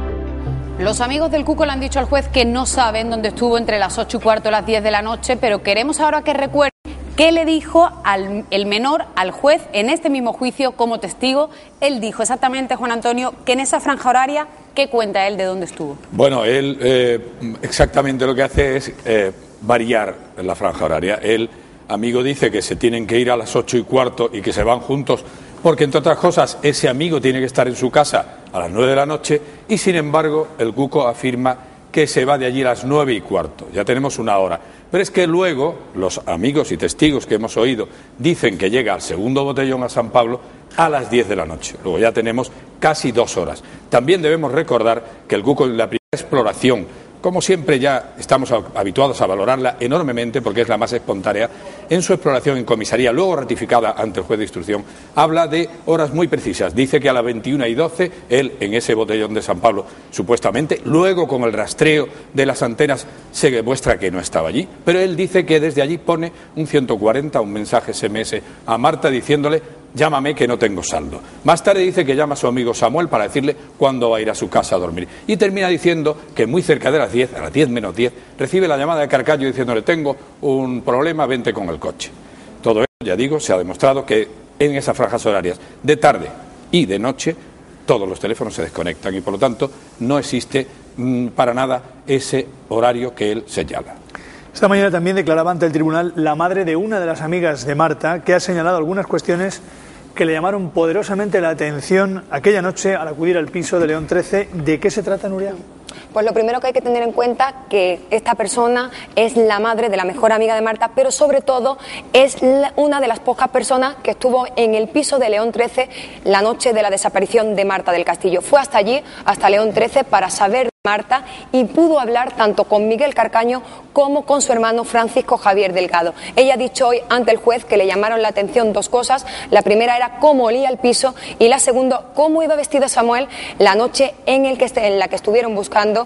Los amigos del Cuco le han dicho al juez que no saben dónde estuvo entre las 8:15 y las 10 de la noche, pero queremos ahora que recuerde qué le dijo el menor al juez en este mismo juicio como testigo. Él dijo exactamente, Juan Antonio, que en esa franja horaria, ¿qué cuenta él de dónde estuvo?
Bueno, él exactamente lo que hace es variar la franja horaria. El amigo dice que se tienen que ir a las 8:15 y que se van juntos, porque entre otras cosas ese amigo tiene que estar en su casa a las 9 de la noche y sin embargo el Cuco afirma que se va de allí a las 9:15. Ya tenemos una hora. Pero es que luego los amigos y testigos que hemos oído dicen que llega al segundo botellón a San Pablo a las 10 de la noche. Luego ya tenemos casi 2 horas. También debemos recordar que el Cuco en la primera exploración, como siempre ya estamos habituados a valorarla enormemente porque es la más espontánea, en su exploración en comisaría, luego ratificada ante el juez de instrucción, habla de horas muy precisas. Dice que a las 21:12, él en ese botellón de San Pablo, supuestamente, luego con el rastreo de las antenas se demuestra que no estaba allí, pero él dice que desde allí pone un 140, un mensaje SMS a Marta diciéndole: llámame que no tengo saldo. Más tarde dice que llama a su amigo Samuel para decirle cuándo va a ir a su casa a dormir. Y termina diciendo que muy cerca de las 10, a las 10 menos 10, recibe la llamada de Carcaño diciéndole: tengo un problema, vente con el coche. Todo eso, ya digo, se ha demostrado que en esas franjas horarias de tarde y de noche todos los teléfonos se desconectan y por lo tanto no existe para nada ese horario que él señala.
Esta mañana también declaraba ante el tribunal la madre de una de las amigas de Marta, que ha señalado algunas cuestiones que le llamaron poderosamente la atención aquella noche al acudir al piso de León 13. ¿De qué se trata, Nuria?
Pues lo primero que hay que tener en cuenta que esta persona es la madre de la mejor amiga de Marta, pero sobre todo es una de las pocas personas que estuvo en el piso de León 13 la noche de la desaparición de Marta del Castillo. Fue hasta allí, hasta León 13, para saber de Marta y pudo hablar tanto con Miguel Carcaño como con su hermano Francisco Javier Delgado. Ella ha dicho hoy ante el juez que le llamaron la atención 2 cosas. La primera era cómo olía el piso y la segunda, cómo iba vestido Samuel la noche en la que estuvieron buscando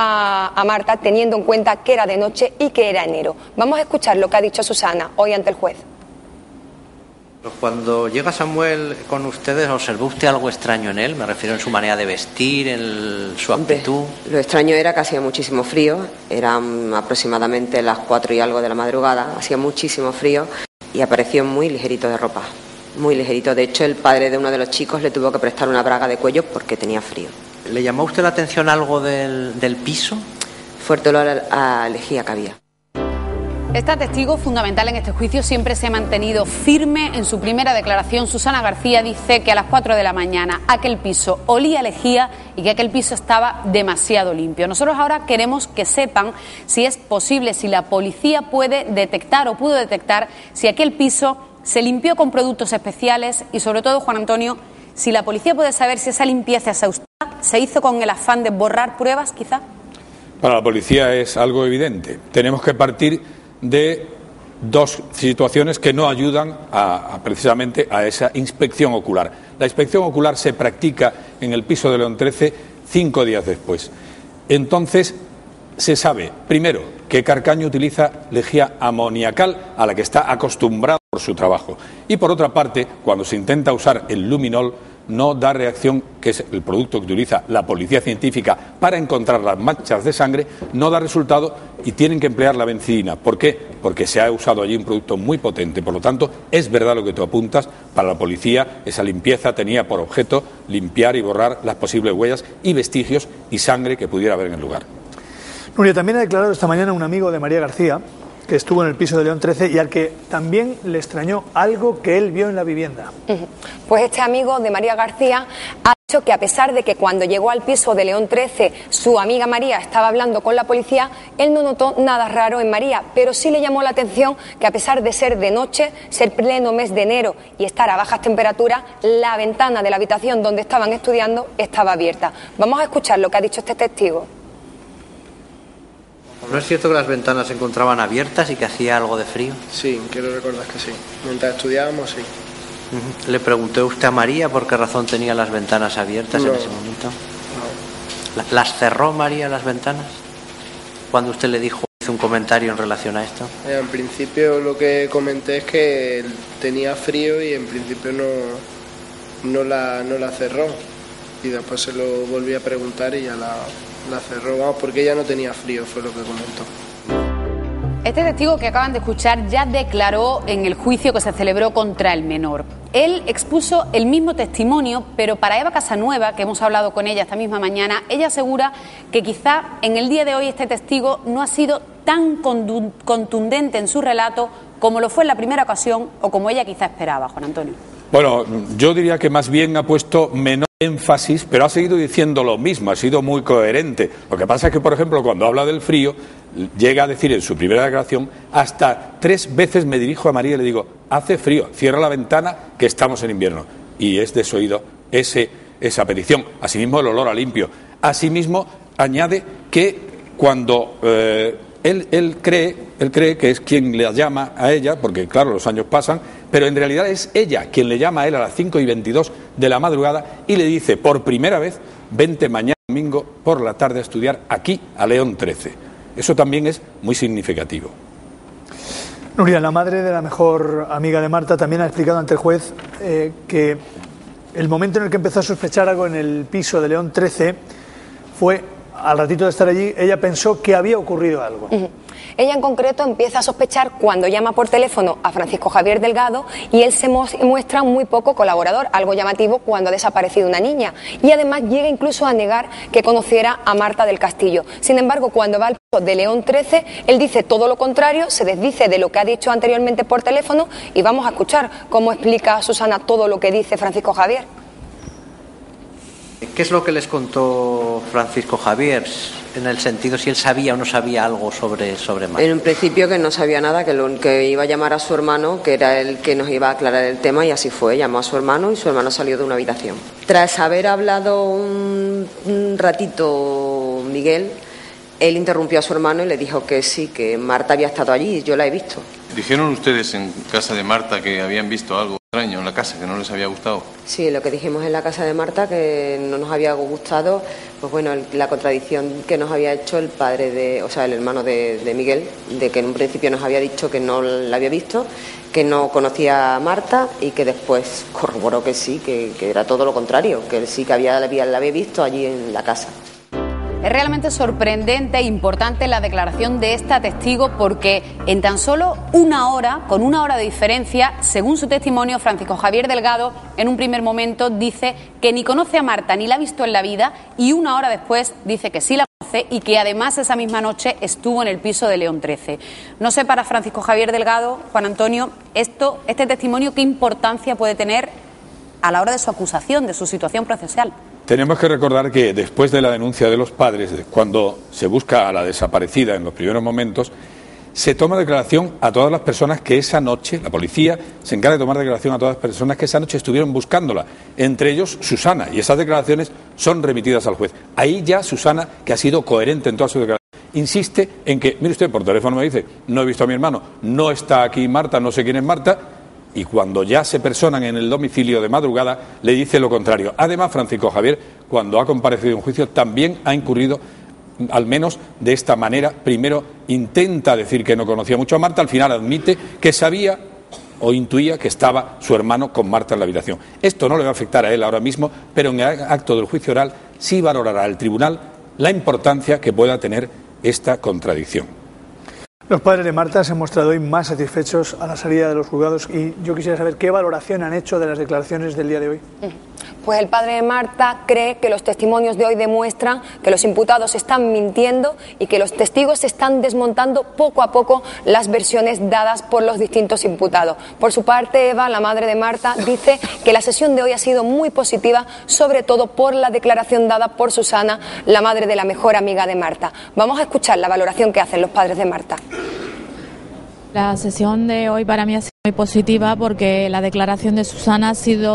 a Marta, teniendo en cuenta que era de noche y que era enero. Vamos a escuchar lo que ha dicho Susana hoy ante el juez.
Cuando llega Samuel con ustedes, ¿observó usted algo extraño en él? Me refiero en su manera de vestir, en su actitud.
Lo extraño era que hacía muchísimo frío, eran aproximadamente las 4 y algo de la madrugada, hacía muchísimo frío y apareció muy ligerito de ropa, muy ligerito. De hecho, el padre de uno de los chicos le tuvo que prestar una braga de cuello porque tenía frío.
¿Le llamó a usted la atención algo del piso?
Fuerte olor a lejía que había.
Esta testigo fundamental en este juicio siempre se ha mantenido firme en su primera declaración. Susana García dice que a las 4 de la mañana aquel piso olía a lejía y que aquel piso estaba demasiado limpio. Nosotros ahora queremos que sepan si es posible, si la policía puede detectar o pudo detectar si aquel piso se limpió con productos especiales y sobre todo, Juan Antonio, si la policía puede saber si esa limpieza exhaustiva se hizo con el afán de borrar pruebas, quizá.
Para la policía es algo evidente. Tenemos que partir de 2 situaciones que no ayudan precisamente a esa inspección ocular. La inspección ocular se practica en el piso de León 13 5 días después. Entonces se sabe, primero, que Carcaño utiliza lejía amoniacal a la que está acostumbrado por su trabajo. Y por otra parte, cuando se intenta usar el luminol, no da reacción, que es el producto que utiliza la policía científica para encontrar las manchas de sangre, no da resultado y tienen que emplear la benzidina. ¿Por qué? Porque se ha usado allí un producto muy potente. Por lo tanto, es verdad lo que tú apuntas, para la policía esa limpieza tenía por objeto limpiar y borrar las posibles huellas y vestigios y sangre que pudiera haber en el lugar.
Nuria, también ha declarado esta mañana un amigo de María García, que estuvo en el piso de León 13 y al que también le extrañó algo que él vio en la vivienda.
Pues este amigo de María García ha dicho que a pesar de que cuando llegó al piso de León 13 su amiga María estaba hablando con la policía, él no notó nada raro en María, pero sí le llamó la atención que a pesar de ser de noche, ser pleno mes de enero y estar a bajas temperaturas, la ventana de la habitación donde estaban estudiando estaba abierta. Vamos a escuchar lo que ha dicho este testigo.
¿No es cierto que las ventanas se encontraban abiertas y que hacía algo de frío?
Sí, quiero recordar que sí. Mientras estudiábamos, sí.
¿Le preguntó usted a María por qué razón tenía las ventanas abiertas en ese momento?
No.
¿Las cerró María las ventanas? Cuando usted le dijo, hizo un comentario en relación a esto.
En principio lo que comenté es que él tenía frío y en principio no la cerró. Y después se lo volví a preguntar y ya la cerró, vamos, porque ella no tenía frío, fue lo que comentó.
Este testigo que acaban de escuchar ya declaró en el juicio que se celebró contra el menor. Él expuso el mismo testimonio, pero para Eva Casanueva, que hemos hablado con ella esta misma mañana, ella asegura que quizá en el día de hoy este testigo no ha sido tan contundente en su relato como lo fue en la primera ocasión o como ella quizá esperaba, Juan Antonio.
Bueno, yo diría que más bien ha puesto menor énfasis, pero ha seguido diciendo lo mismo, ha sido muy coherente. Lo que pasa es que, por ejemplo, cuando habla del frío, llega a decir en su primera declaración, hasta 3 veces me dirijo a María y le digo, hace frío, cierra la ventana que estamos en invierno. Y es desoído esa petición. Asimismo, el olor a limpio. Asimismo, añade que cuando él cree que es quien le llama a ella, porque claro, los años pasan, pero en realidad es ella quien le llama a él a las 5:22 de la madrugada y le dice por primera vez, vente mañana domingo por la tarde a estudiar aquí a León 13. Eso también es muy significativo.
Nuria, la madre de la mejor amiga de Marta también ha explicado ante el juez que el momento en el que empezó a sospechar algo en el piso de León 13 fue, al ratito de estar allí, ella pensó que había ocurrido algo.
Ella en concreto empieza a sospechar cuando llama por teléfono a Francisco Javier Delgado y él se muestra muy poco colaborador, algo llamativo cuando ha desaparecido una niña. Y además llega incluso a negar que conociera a Marta del Castillo. Sin embargo, cuando va al piso de León 13, él dice todo lo contrario, se desdice de lo que ha dicho anteriormente por teléfono y vamos a escuchar cómo explica Susana todo lo que dice Francisco Javier.
¿Qué es lo que les contó Francisco Javier? En el sentido si él sabía o no sabía algo sobre Marta.
En un principio que no sabía nada, que iba a llamar a su hermano, que era el que nos iba a aclarar el tema, y así fue. Llamó a su hermano y su hermano salió de una habitación. Tras haber hablado un ratito Miguel, él interrumpió a su hermano y le dijo que sí, que Marta había estado allí, yo la he visto.
¿Dijeron ustedes en casa de Marta que habían visto algo extraño en la casa, que no les había gustado?
Sí, lo que dijimos en la casa de Marta, que no nos había gustado, pues bueno, la contradicción que nos había hecho el padre el hermano de Miguel, de que en un principio nos había dicho que no la había visto, que no conocía a Marta y que después corroboró que sí, que era todo lo contrario, que él sí que la había visto allí en la casa.
Es realmente sorprendente e importante la declaración de esta testigo porque en tan solo una hora, con una hora de diferencia, según su testimonio, Francisco Javier Delgado en un primer momento dice que ni conoce a Marta ni la ha visto en la vida y una hora después dice que sí la conoce y que además esa misma noche estuvo en el piso de León 13. No sé para Francisco Javier Delgado, Juan Antonio, este testimonio, ¿qué importancia puede tener a la hora de su acusación, de su situación procesal?
Tenemos que recordar que después de la denuncia de los padres, cuando se busca a la desaparecida en los primeros momentos, se toma declaración a todas las personas que esa noche, la policía se encarga de tomar declaración a todas las personas que esa noche estuvieron buscándola, entre ellos Susana, y esas declaraciones son remitidas al juez. Ahí ya Susana, que ha sido coherente en todas sus declaraciones, insiste en que, mire usted, por teléfono me dice, no he visto a mi hermano, no está aquí Marta, no sé quién es Marta, y cuando ya se personan en el domicilio de madrugada, le dice lo contrario. Además, Francisco Javier, cuando ha comparecido en juicio, también ha incurrido, al menos de esta manera. Primero intenta decir que no conocía mucho a Marta, al final admite que sabía o intuía que estaba su hermano con Marta en la habitación. Esto no le va a afectar a él ahora mismo, pero en el acto del juicio oral sí valorará el tribunal la importancia que pueda tener esta contradicción.
Los padres de Marta se han mostrado hoy más satisfechos a la salida de los juzgados y yo quisiera saber qué valoración han hecho de las declaraciones del día de hoy.
Pues el padre de Marta cree que los testimonios de hoy demuestran que los imputados están mintiendo y que los testigos están desmontando poco a poco las versiones dadas por los distintos imputados. Por su parte, Eva, la madre de Marta, dice que la sesión de hoy ha sido muy positiva, sobre todo por la declaración dada por Susana, la madre de la mejor amiga de Marta. Vamos a escuchar la valoración que hacen los padres de Marta.
La sesión de hoy para mí ha sido muy positiva porque la declaración de Susana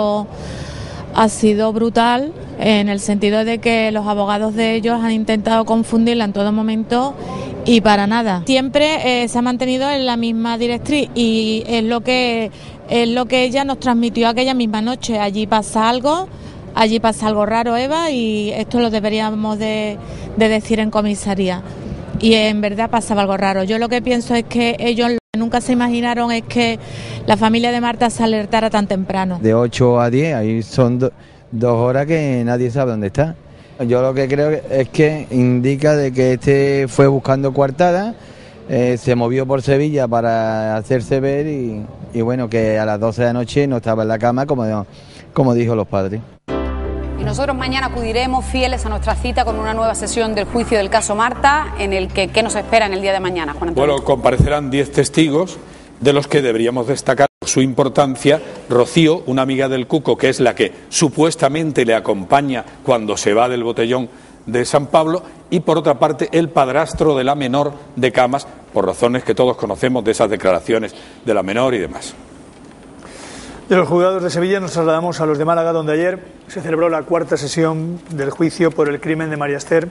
ha sido brutal, en el sentido de que los abogados de ellos han intentado confundirla en todo momento y para nada. Siempre se ha mantenido en la misma directriz y es lo que ella nos transmitió aquella misma noche. Allí pasa algo raro, Eva, y esto lo deberíamos de decir en comisaría. Y en verdad pasaba algo raro. Yo lo que pienso es que ellos lo que nunca se imaginaron es que la familia de Marta se alertara tan temprano.
De 8 a 10, ahí son 2 horas que nadie sabe dónde está. Yo lo que creo es que indica de que este fue buscando coartada, se movió por Sevilla para hacerse ver y bueno, que a las 12 de la noche no estaba en la cama como dijo los padres.
Y nosotros mañana acudiremos fieles a nuestra cita con una nueva sesión del juicio del caso Marta, en el que ¿qué nos espera en el día de mañana, Juan Antonio?
Bueno, comparecerán 10 testigos, de los que deberíamos destacar su importancia. Rocío, una amiga del Cuco, que es la que supuestamente le acompaña cuando se va del botellón de San Pablo, y por otra parte el padrastro de la menor de Camas, por razones que todos conocemos de esas declaraciones de la menor y demás.
De los juzgados de Sevilla nos trasladamos a los de Málaga, donde ayer se celebró la 4ª sesión del juicio por el crimen de María Esther.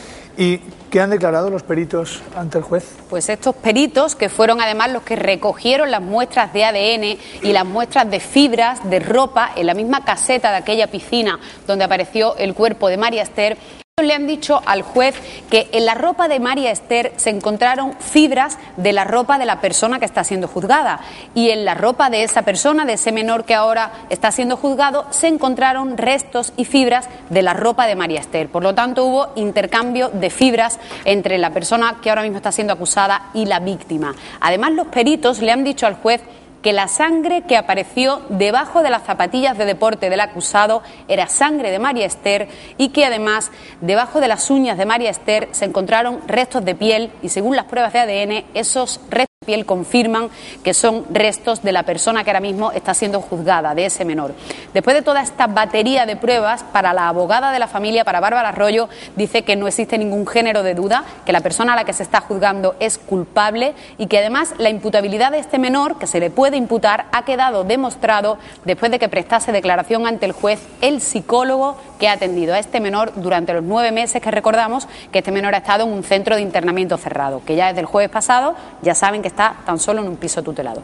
¿Y qué han declarado los peritos ante el juez?
Pues estos peritos, que fueron además los que recogieron las muestras de ADN y las muestras de fibras de ropa en la misma caseta de aquella piscina donde apareció el cuerpo de María Esther, le han dicho al juez que en la ropa de María Esther se encontraron fibras de la ropa de la persona que está siendo juzgada, y en la ropa de esa persona, de ese menor que ahora está siendo juzgado, se encontraron restos y fibras de la ropa de María Esther. Por lo tanto, hubo intercambio de fibras entre la persona que ahora mismo está siendo acusada y la víctima. Además, los peritos le han dicho al juez que la sangre que apareció debajo de las zapatillas de deporte del acusado era sangre de María Esther, y que además debajo de las uñas de María Esther se encontraron restos de piel, y según las pruebas de ADN esos restos de piel confirman que son restos de la persona que ahora mismo está siendo juzgada, de ese menor. Después de toda esta batería de pruebas, para la abogada de la familia, para Bárbara Arroyo, dice que no existe ningún género de duda, que la persona a la que se está juzgando es culpable, y que además la imputabilidad de este menor, que se le puede imputar, ha quedado demostrado después de que prestase declaración ante el juez el psicólogo que ha atendido a este menor durante los 9 meses que recordamos que este menor ha estado en un centro de internamiento cerrado, que ya desde el jueves pasado ya saben que está tan solo en un piso tutelado.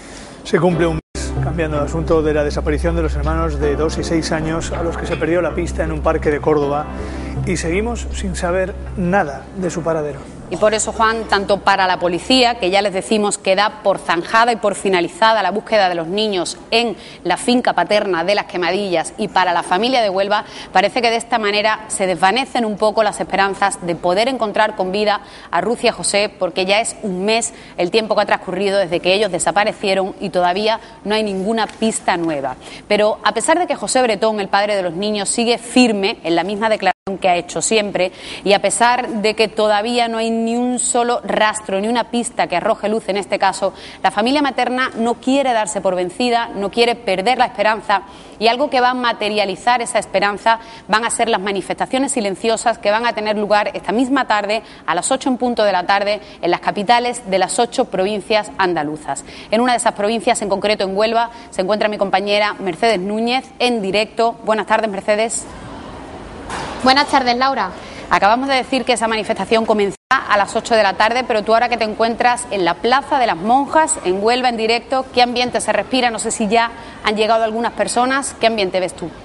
Se cumple un mes, cambiando de asunto, de la desaparición de los hermanos de 2 y 6 años a los que se perdió la pista en un parque de Córdoba, y seguimos sin saber nada de su paradero.
Y por eso, Juan, tanto para la policía, que ya les decimos que da por zanjada y por finalizada la búsqueda de los niños en la finca paterna de Las Quemadillas, y para la familia de Huelva, parece que de esta manera se desvanecen un poco las esperanzas de poder encontrar con vida a Ruth y a José, porque ya es un mes el tiempo que ha transcurrido desde que ellos desaparecieron y todavía no hay ninguna pista nueva. Pero a pesar de que José Bretón, el padre de los niños, sigue firme en la misma declaración que ha hecho siempre, y a pesar de que todavía no hay ni un solo rastro, ni una pista que arroje luz en este caso, la familia materna no quiere darse por vencida, no quiere perder la esperanza, y algo que va a materializar esa esperanza van a ser las manifestaciones silenciosas que van a tener lugar esta misma tarde a las 8 en punto de la tarde en las capitales de las 8 provincias andaluzas. En una de esas provincias, en concreto en Huelva, se encuentra mi compañera Mercedes Núñez en directo. Buenas tardes, Mercedes.
Buenas tardes, Laura.
Acabamos de decir que esa manifestación comenzará a las 8 de la tarde, pero tú ahora que te encuentras en la Plaza de las Monjas, en Huelva, en directo, ¿qué ambiente se respira? No sé si ya han llegado algunas personas. ¿Qué ambiente ves tú?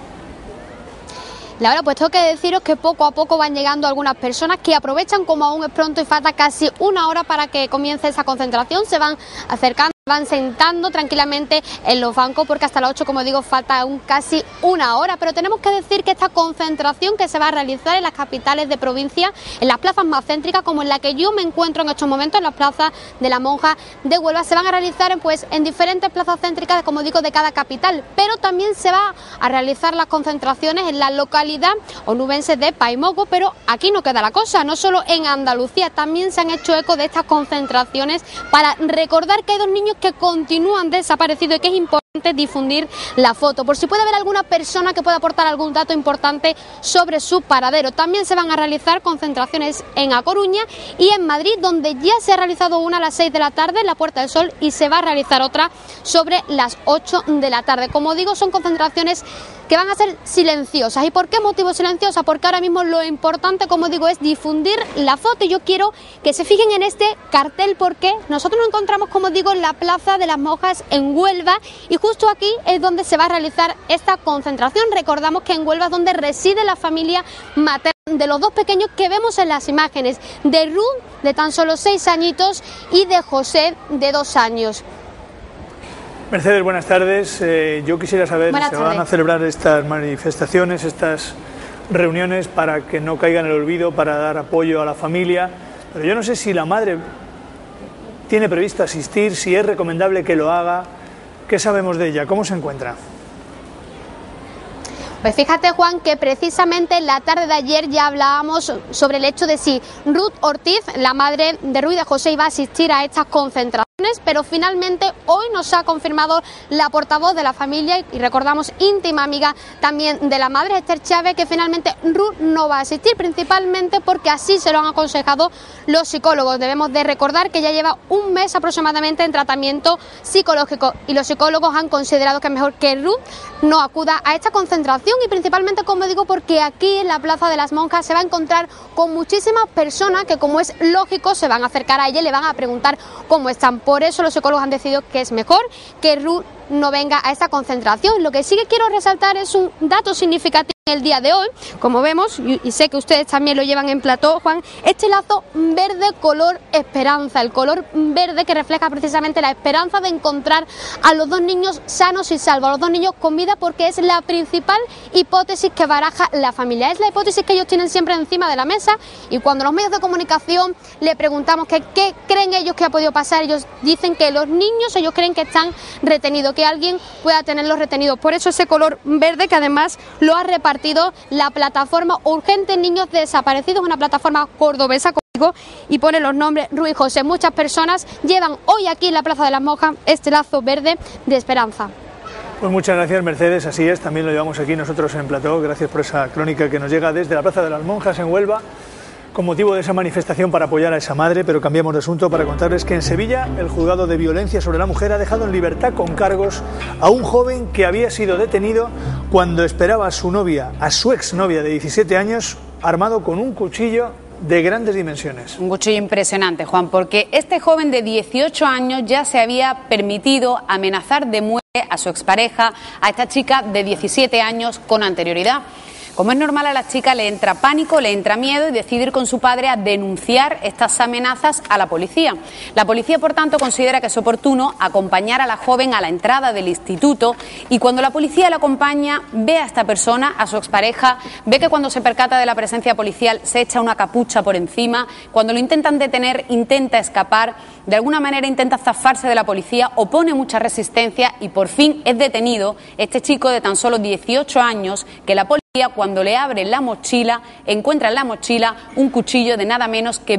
Laura, pues tengo que deciros que poco a poco van llegando algunas personas que aprovechan, como aún es pronto y falta casi una hora para que comience esa concentración, se van acercando van sentando tranquilamente en los bancos porque hasta las 8, como digo, falta aún casi una hora. Pero tenemos que decir que esta concentración que se va a realizar en las capitales de provincia, en las plazas más céntricas, como en la que yo me encuentro en estos momentos, en las plazas de la Monja de Huelva, se van a realizar en diferentes plazas céntricas, como digo, de cada capital. Pero también se va a realizar las concentraciones en la localidad onubense de Paimogo. Pero aquí no queda la cosa, no solo en Andalucía, también se han hecho eco de estas concentraciones para recordar que hay dos niños que continúan desaparecidos y que es importante difundir la foto, por si puede haber alguna persona que pueda aportar algún dato importante sobre su paradero. También se van a realizar concentraciones en A Coruña y en Madrid, donde ya se ha realizado una a las 6 de la tarde en la Puerta del Sol y se va a realizar otra sobre las 8 de la tarde. Como digo, son concentraciones que van a ser silenciosas. ¿Y por qué motivo silenciosas? Porque ahora mismo lo importante, como digo, es difundir la foto. Y yo quiero que se fijen en este cartel porque nosotros nos encontramos, como digo, en la Plaza de las Monjas en Huelva y justo aquí es donde se va a realizar esta concentración. Recordamos que en Huelva es donde reside la familia materna de los dos pequeños que vemos en las imágenes, de Ruth, de tan solo 6 añitos, y de José, de 2 años.
Mercedes, buenas tardes. Yo quisiera saber, ¿se van a celebrar estas manifestaciones, estas reuniones para que no caigan en el olvido, para dar apoyo a la familia? Pero yo no sé si la madre tiene previsto asistir, si es recomendable que lo haga. ¿Qué sabemos de ella? ¿Cómo se encuentra?
Pues fíjate, Juan, que precisamente en la tarde de ayer ya hablábamos sobre el hecho de si Ruth Ortiz, la madre de Ruth y de José, iba a asistir a estas concentraciones, pero finalmente hoy nos ha confirmado la portavoz de la familia y recordamos íntima amiga también de la madre, Esther Chávez, que finalmente Ruth no va a asistir, principalmente porque así se lo han aconsejado los psicólogos. Debemos de recordar que ya lleva un mes aproximadamente en tratamiento psicológico y los psicólogos han considerado que es mejor que Ruth no acuda a esta concentración y principalmente, como digo, porque aquí en la Plaza de las Monjas se va a encontrar con muchísimas personas que, como es lógico, se van a acercar a ella y le van a preguntar cómo están. Por eso los psicólogos han decidido que es mejor que Ruth no venga a esta concentración. Lo que sí que quiero resaltar es un dato significativo el día de hoy, como vemos, y sé que ustedes también lo llevan en plató, Juan, este lazo verde color esperanza, el color verde que refleja precisamente la esperanza de encontrar a los dos niños sanos y salvos, a los dos niños con vida, porque es la principal hipótesis que baraja la familia, es la hipótesis que ellos tienen siempre encima de la mesa y cuando los medios de comunicación le preguntamos que qué creen ellos que ha podido pasar, ellos dicen que los niños, ellos creen que están retenidos, que alguien pueda tenerlos retenidos, por eso ese color verde que además lo ha repartido la plataforma Urgentes Niños Desaparecidos, una plataforma cordobesa y pone los nombres Ruth y José. Muchas personas llevan hoy aquí en la Plaza de las Monjas este lazo verde de esperanza.
Pues muchas gracias, Mercedes, así es, también lo llevamos aquí nosotros en plató, gracias por esa crónica que nos llega desde la Plaza de las Monjas en Huelva, con motivo de esa manifestación para apoyar a esa madre. Pero cambiamos de asunto para contarles que en Sevilla el juzgado de violencia sobre la mujer ha dejado en libertad con cargos a un joven que había sido detenido cuando esperaba a su novia, a su exnovia de 17 años, armado con un cuchillo de grandes dimensiones.
Un cuchillo impresionante, Juan, porque este joven de 18 años ya se había permitido amenazar de muerte a su expareja, a esta chica de 17 años con anterioridad. Como es normal, a la chica le entra pánico, le entra miedo y decide ir con su padre a denunciar estas amenazas a la policía. La policía, por tanto, considera que es oportuno acompañar a la joven a la entrada del instituto y cuando la policía la acompaña, ve a esta persona, a su expareja, ve que cuando se percata de la presencia policial se echa una capucha por encima, cuando lo intentan detener intenta escapar, de alguna manera intenta zafarse de la policía, opone mucha resistencia y por fin es detenido este chico de tan solo 18 años que la policía, cuando le abre la mochila, encuentra en la mochila un cuchillo de nada menos que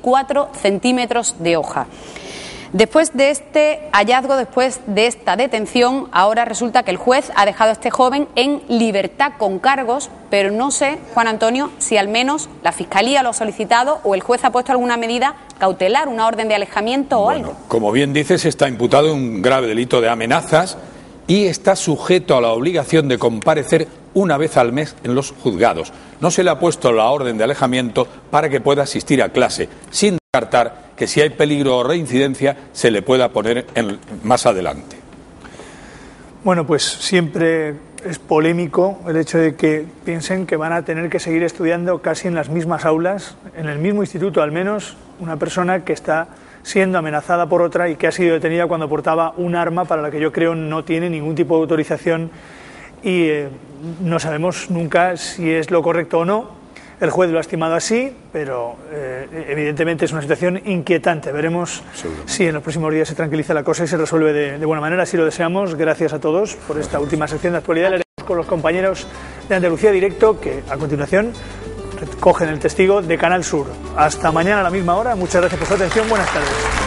24 centímetros de hoja. Después de este hallazgo, después de esta detención, ahora resulta que el juez ha dejado a este joven en libertad con cargos, pero no sé, Juan Antonio, si al menos la Fiscalía lo ha solicitado o el juez ha puesto alguna medida cautelar, una orden de alejamiento o algo.
Como bien dices, está imputado en un grave delito de amenazas y está sujeto a la obligación de comparecer una vez al mes en los juzgados. No se le ha puesto la orden de alejamiento para que pueda asistir a clase, sin descartar que si hay peligro o reincidencia se le pueda poner más adelante.
Bueno, pues siempre es polémico el hecho de que piensen que van a tener que seguir estudiando casi en las mismas aulas, en el mismo instituto al menos, una persona que está siendo amenazada por otra y que ha sido detenida cuando portaba un arma para la que yo creo no tiene ningún tipo de autorización y no sabemos nunca si es lo correcto o no. El juez lo ha estimado así, pero evidentemente es una situación inquietante. Veremos si en los próximos días se tranquiliza la cosa y se resuelve de buena manera. Así lo deseamos. Gracias a todos por esta última sección de actualidad. Le haremos con los compañeros de Andalucía Directo, que a continuación recogen el testigo de Canal Sur. Hasta mañana a la misma hora. Muchas gracias por su atención. Buenas tardes.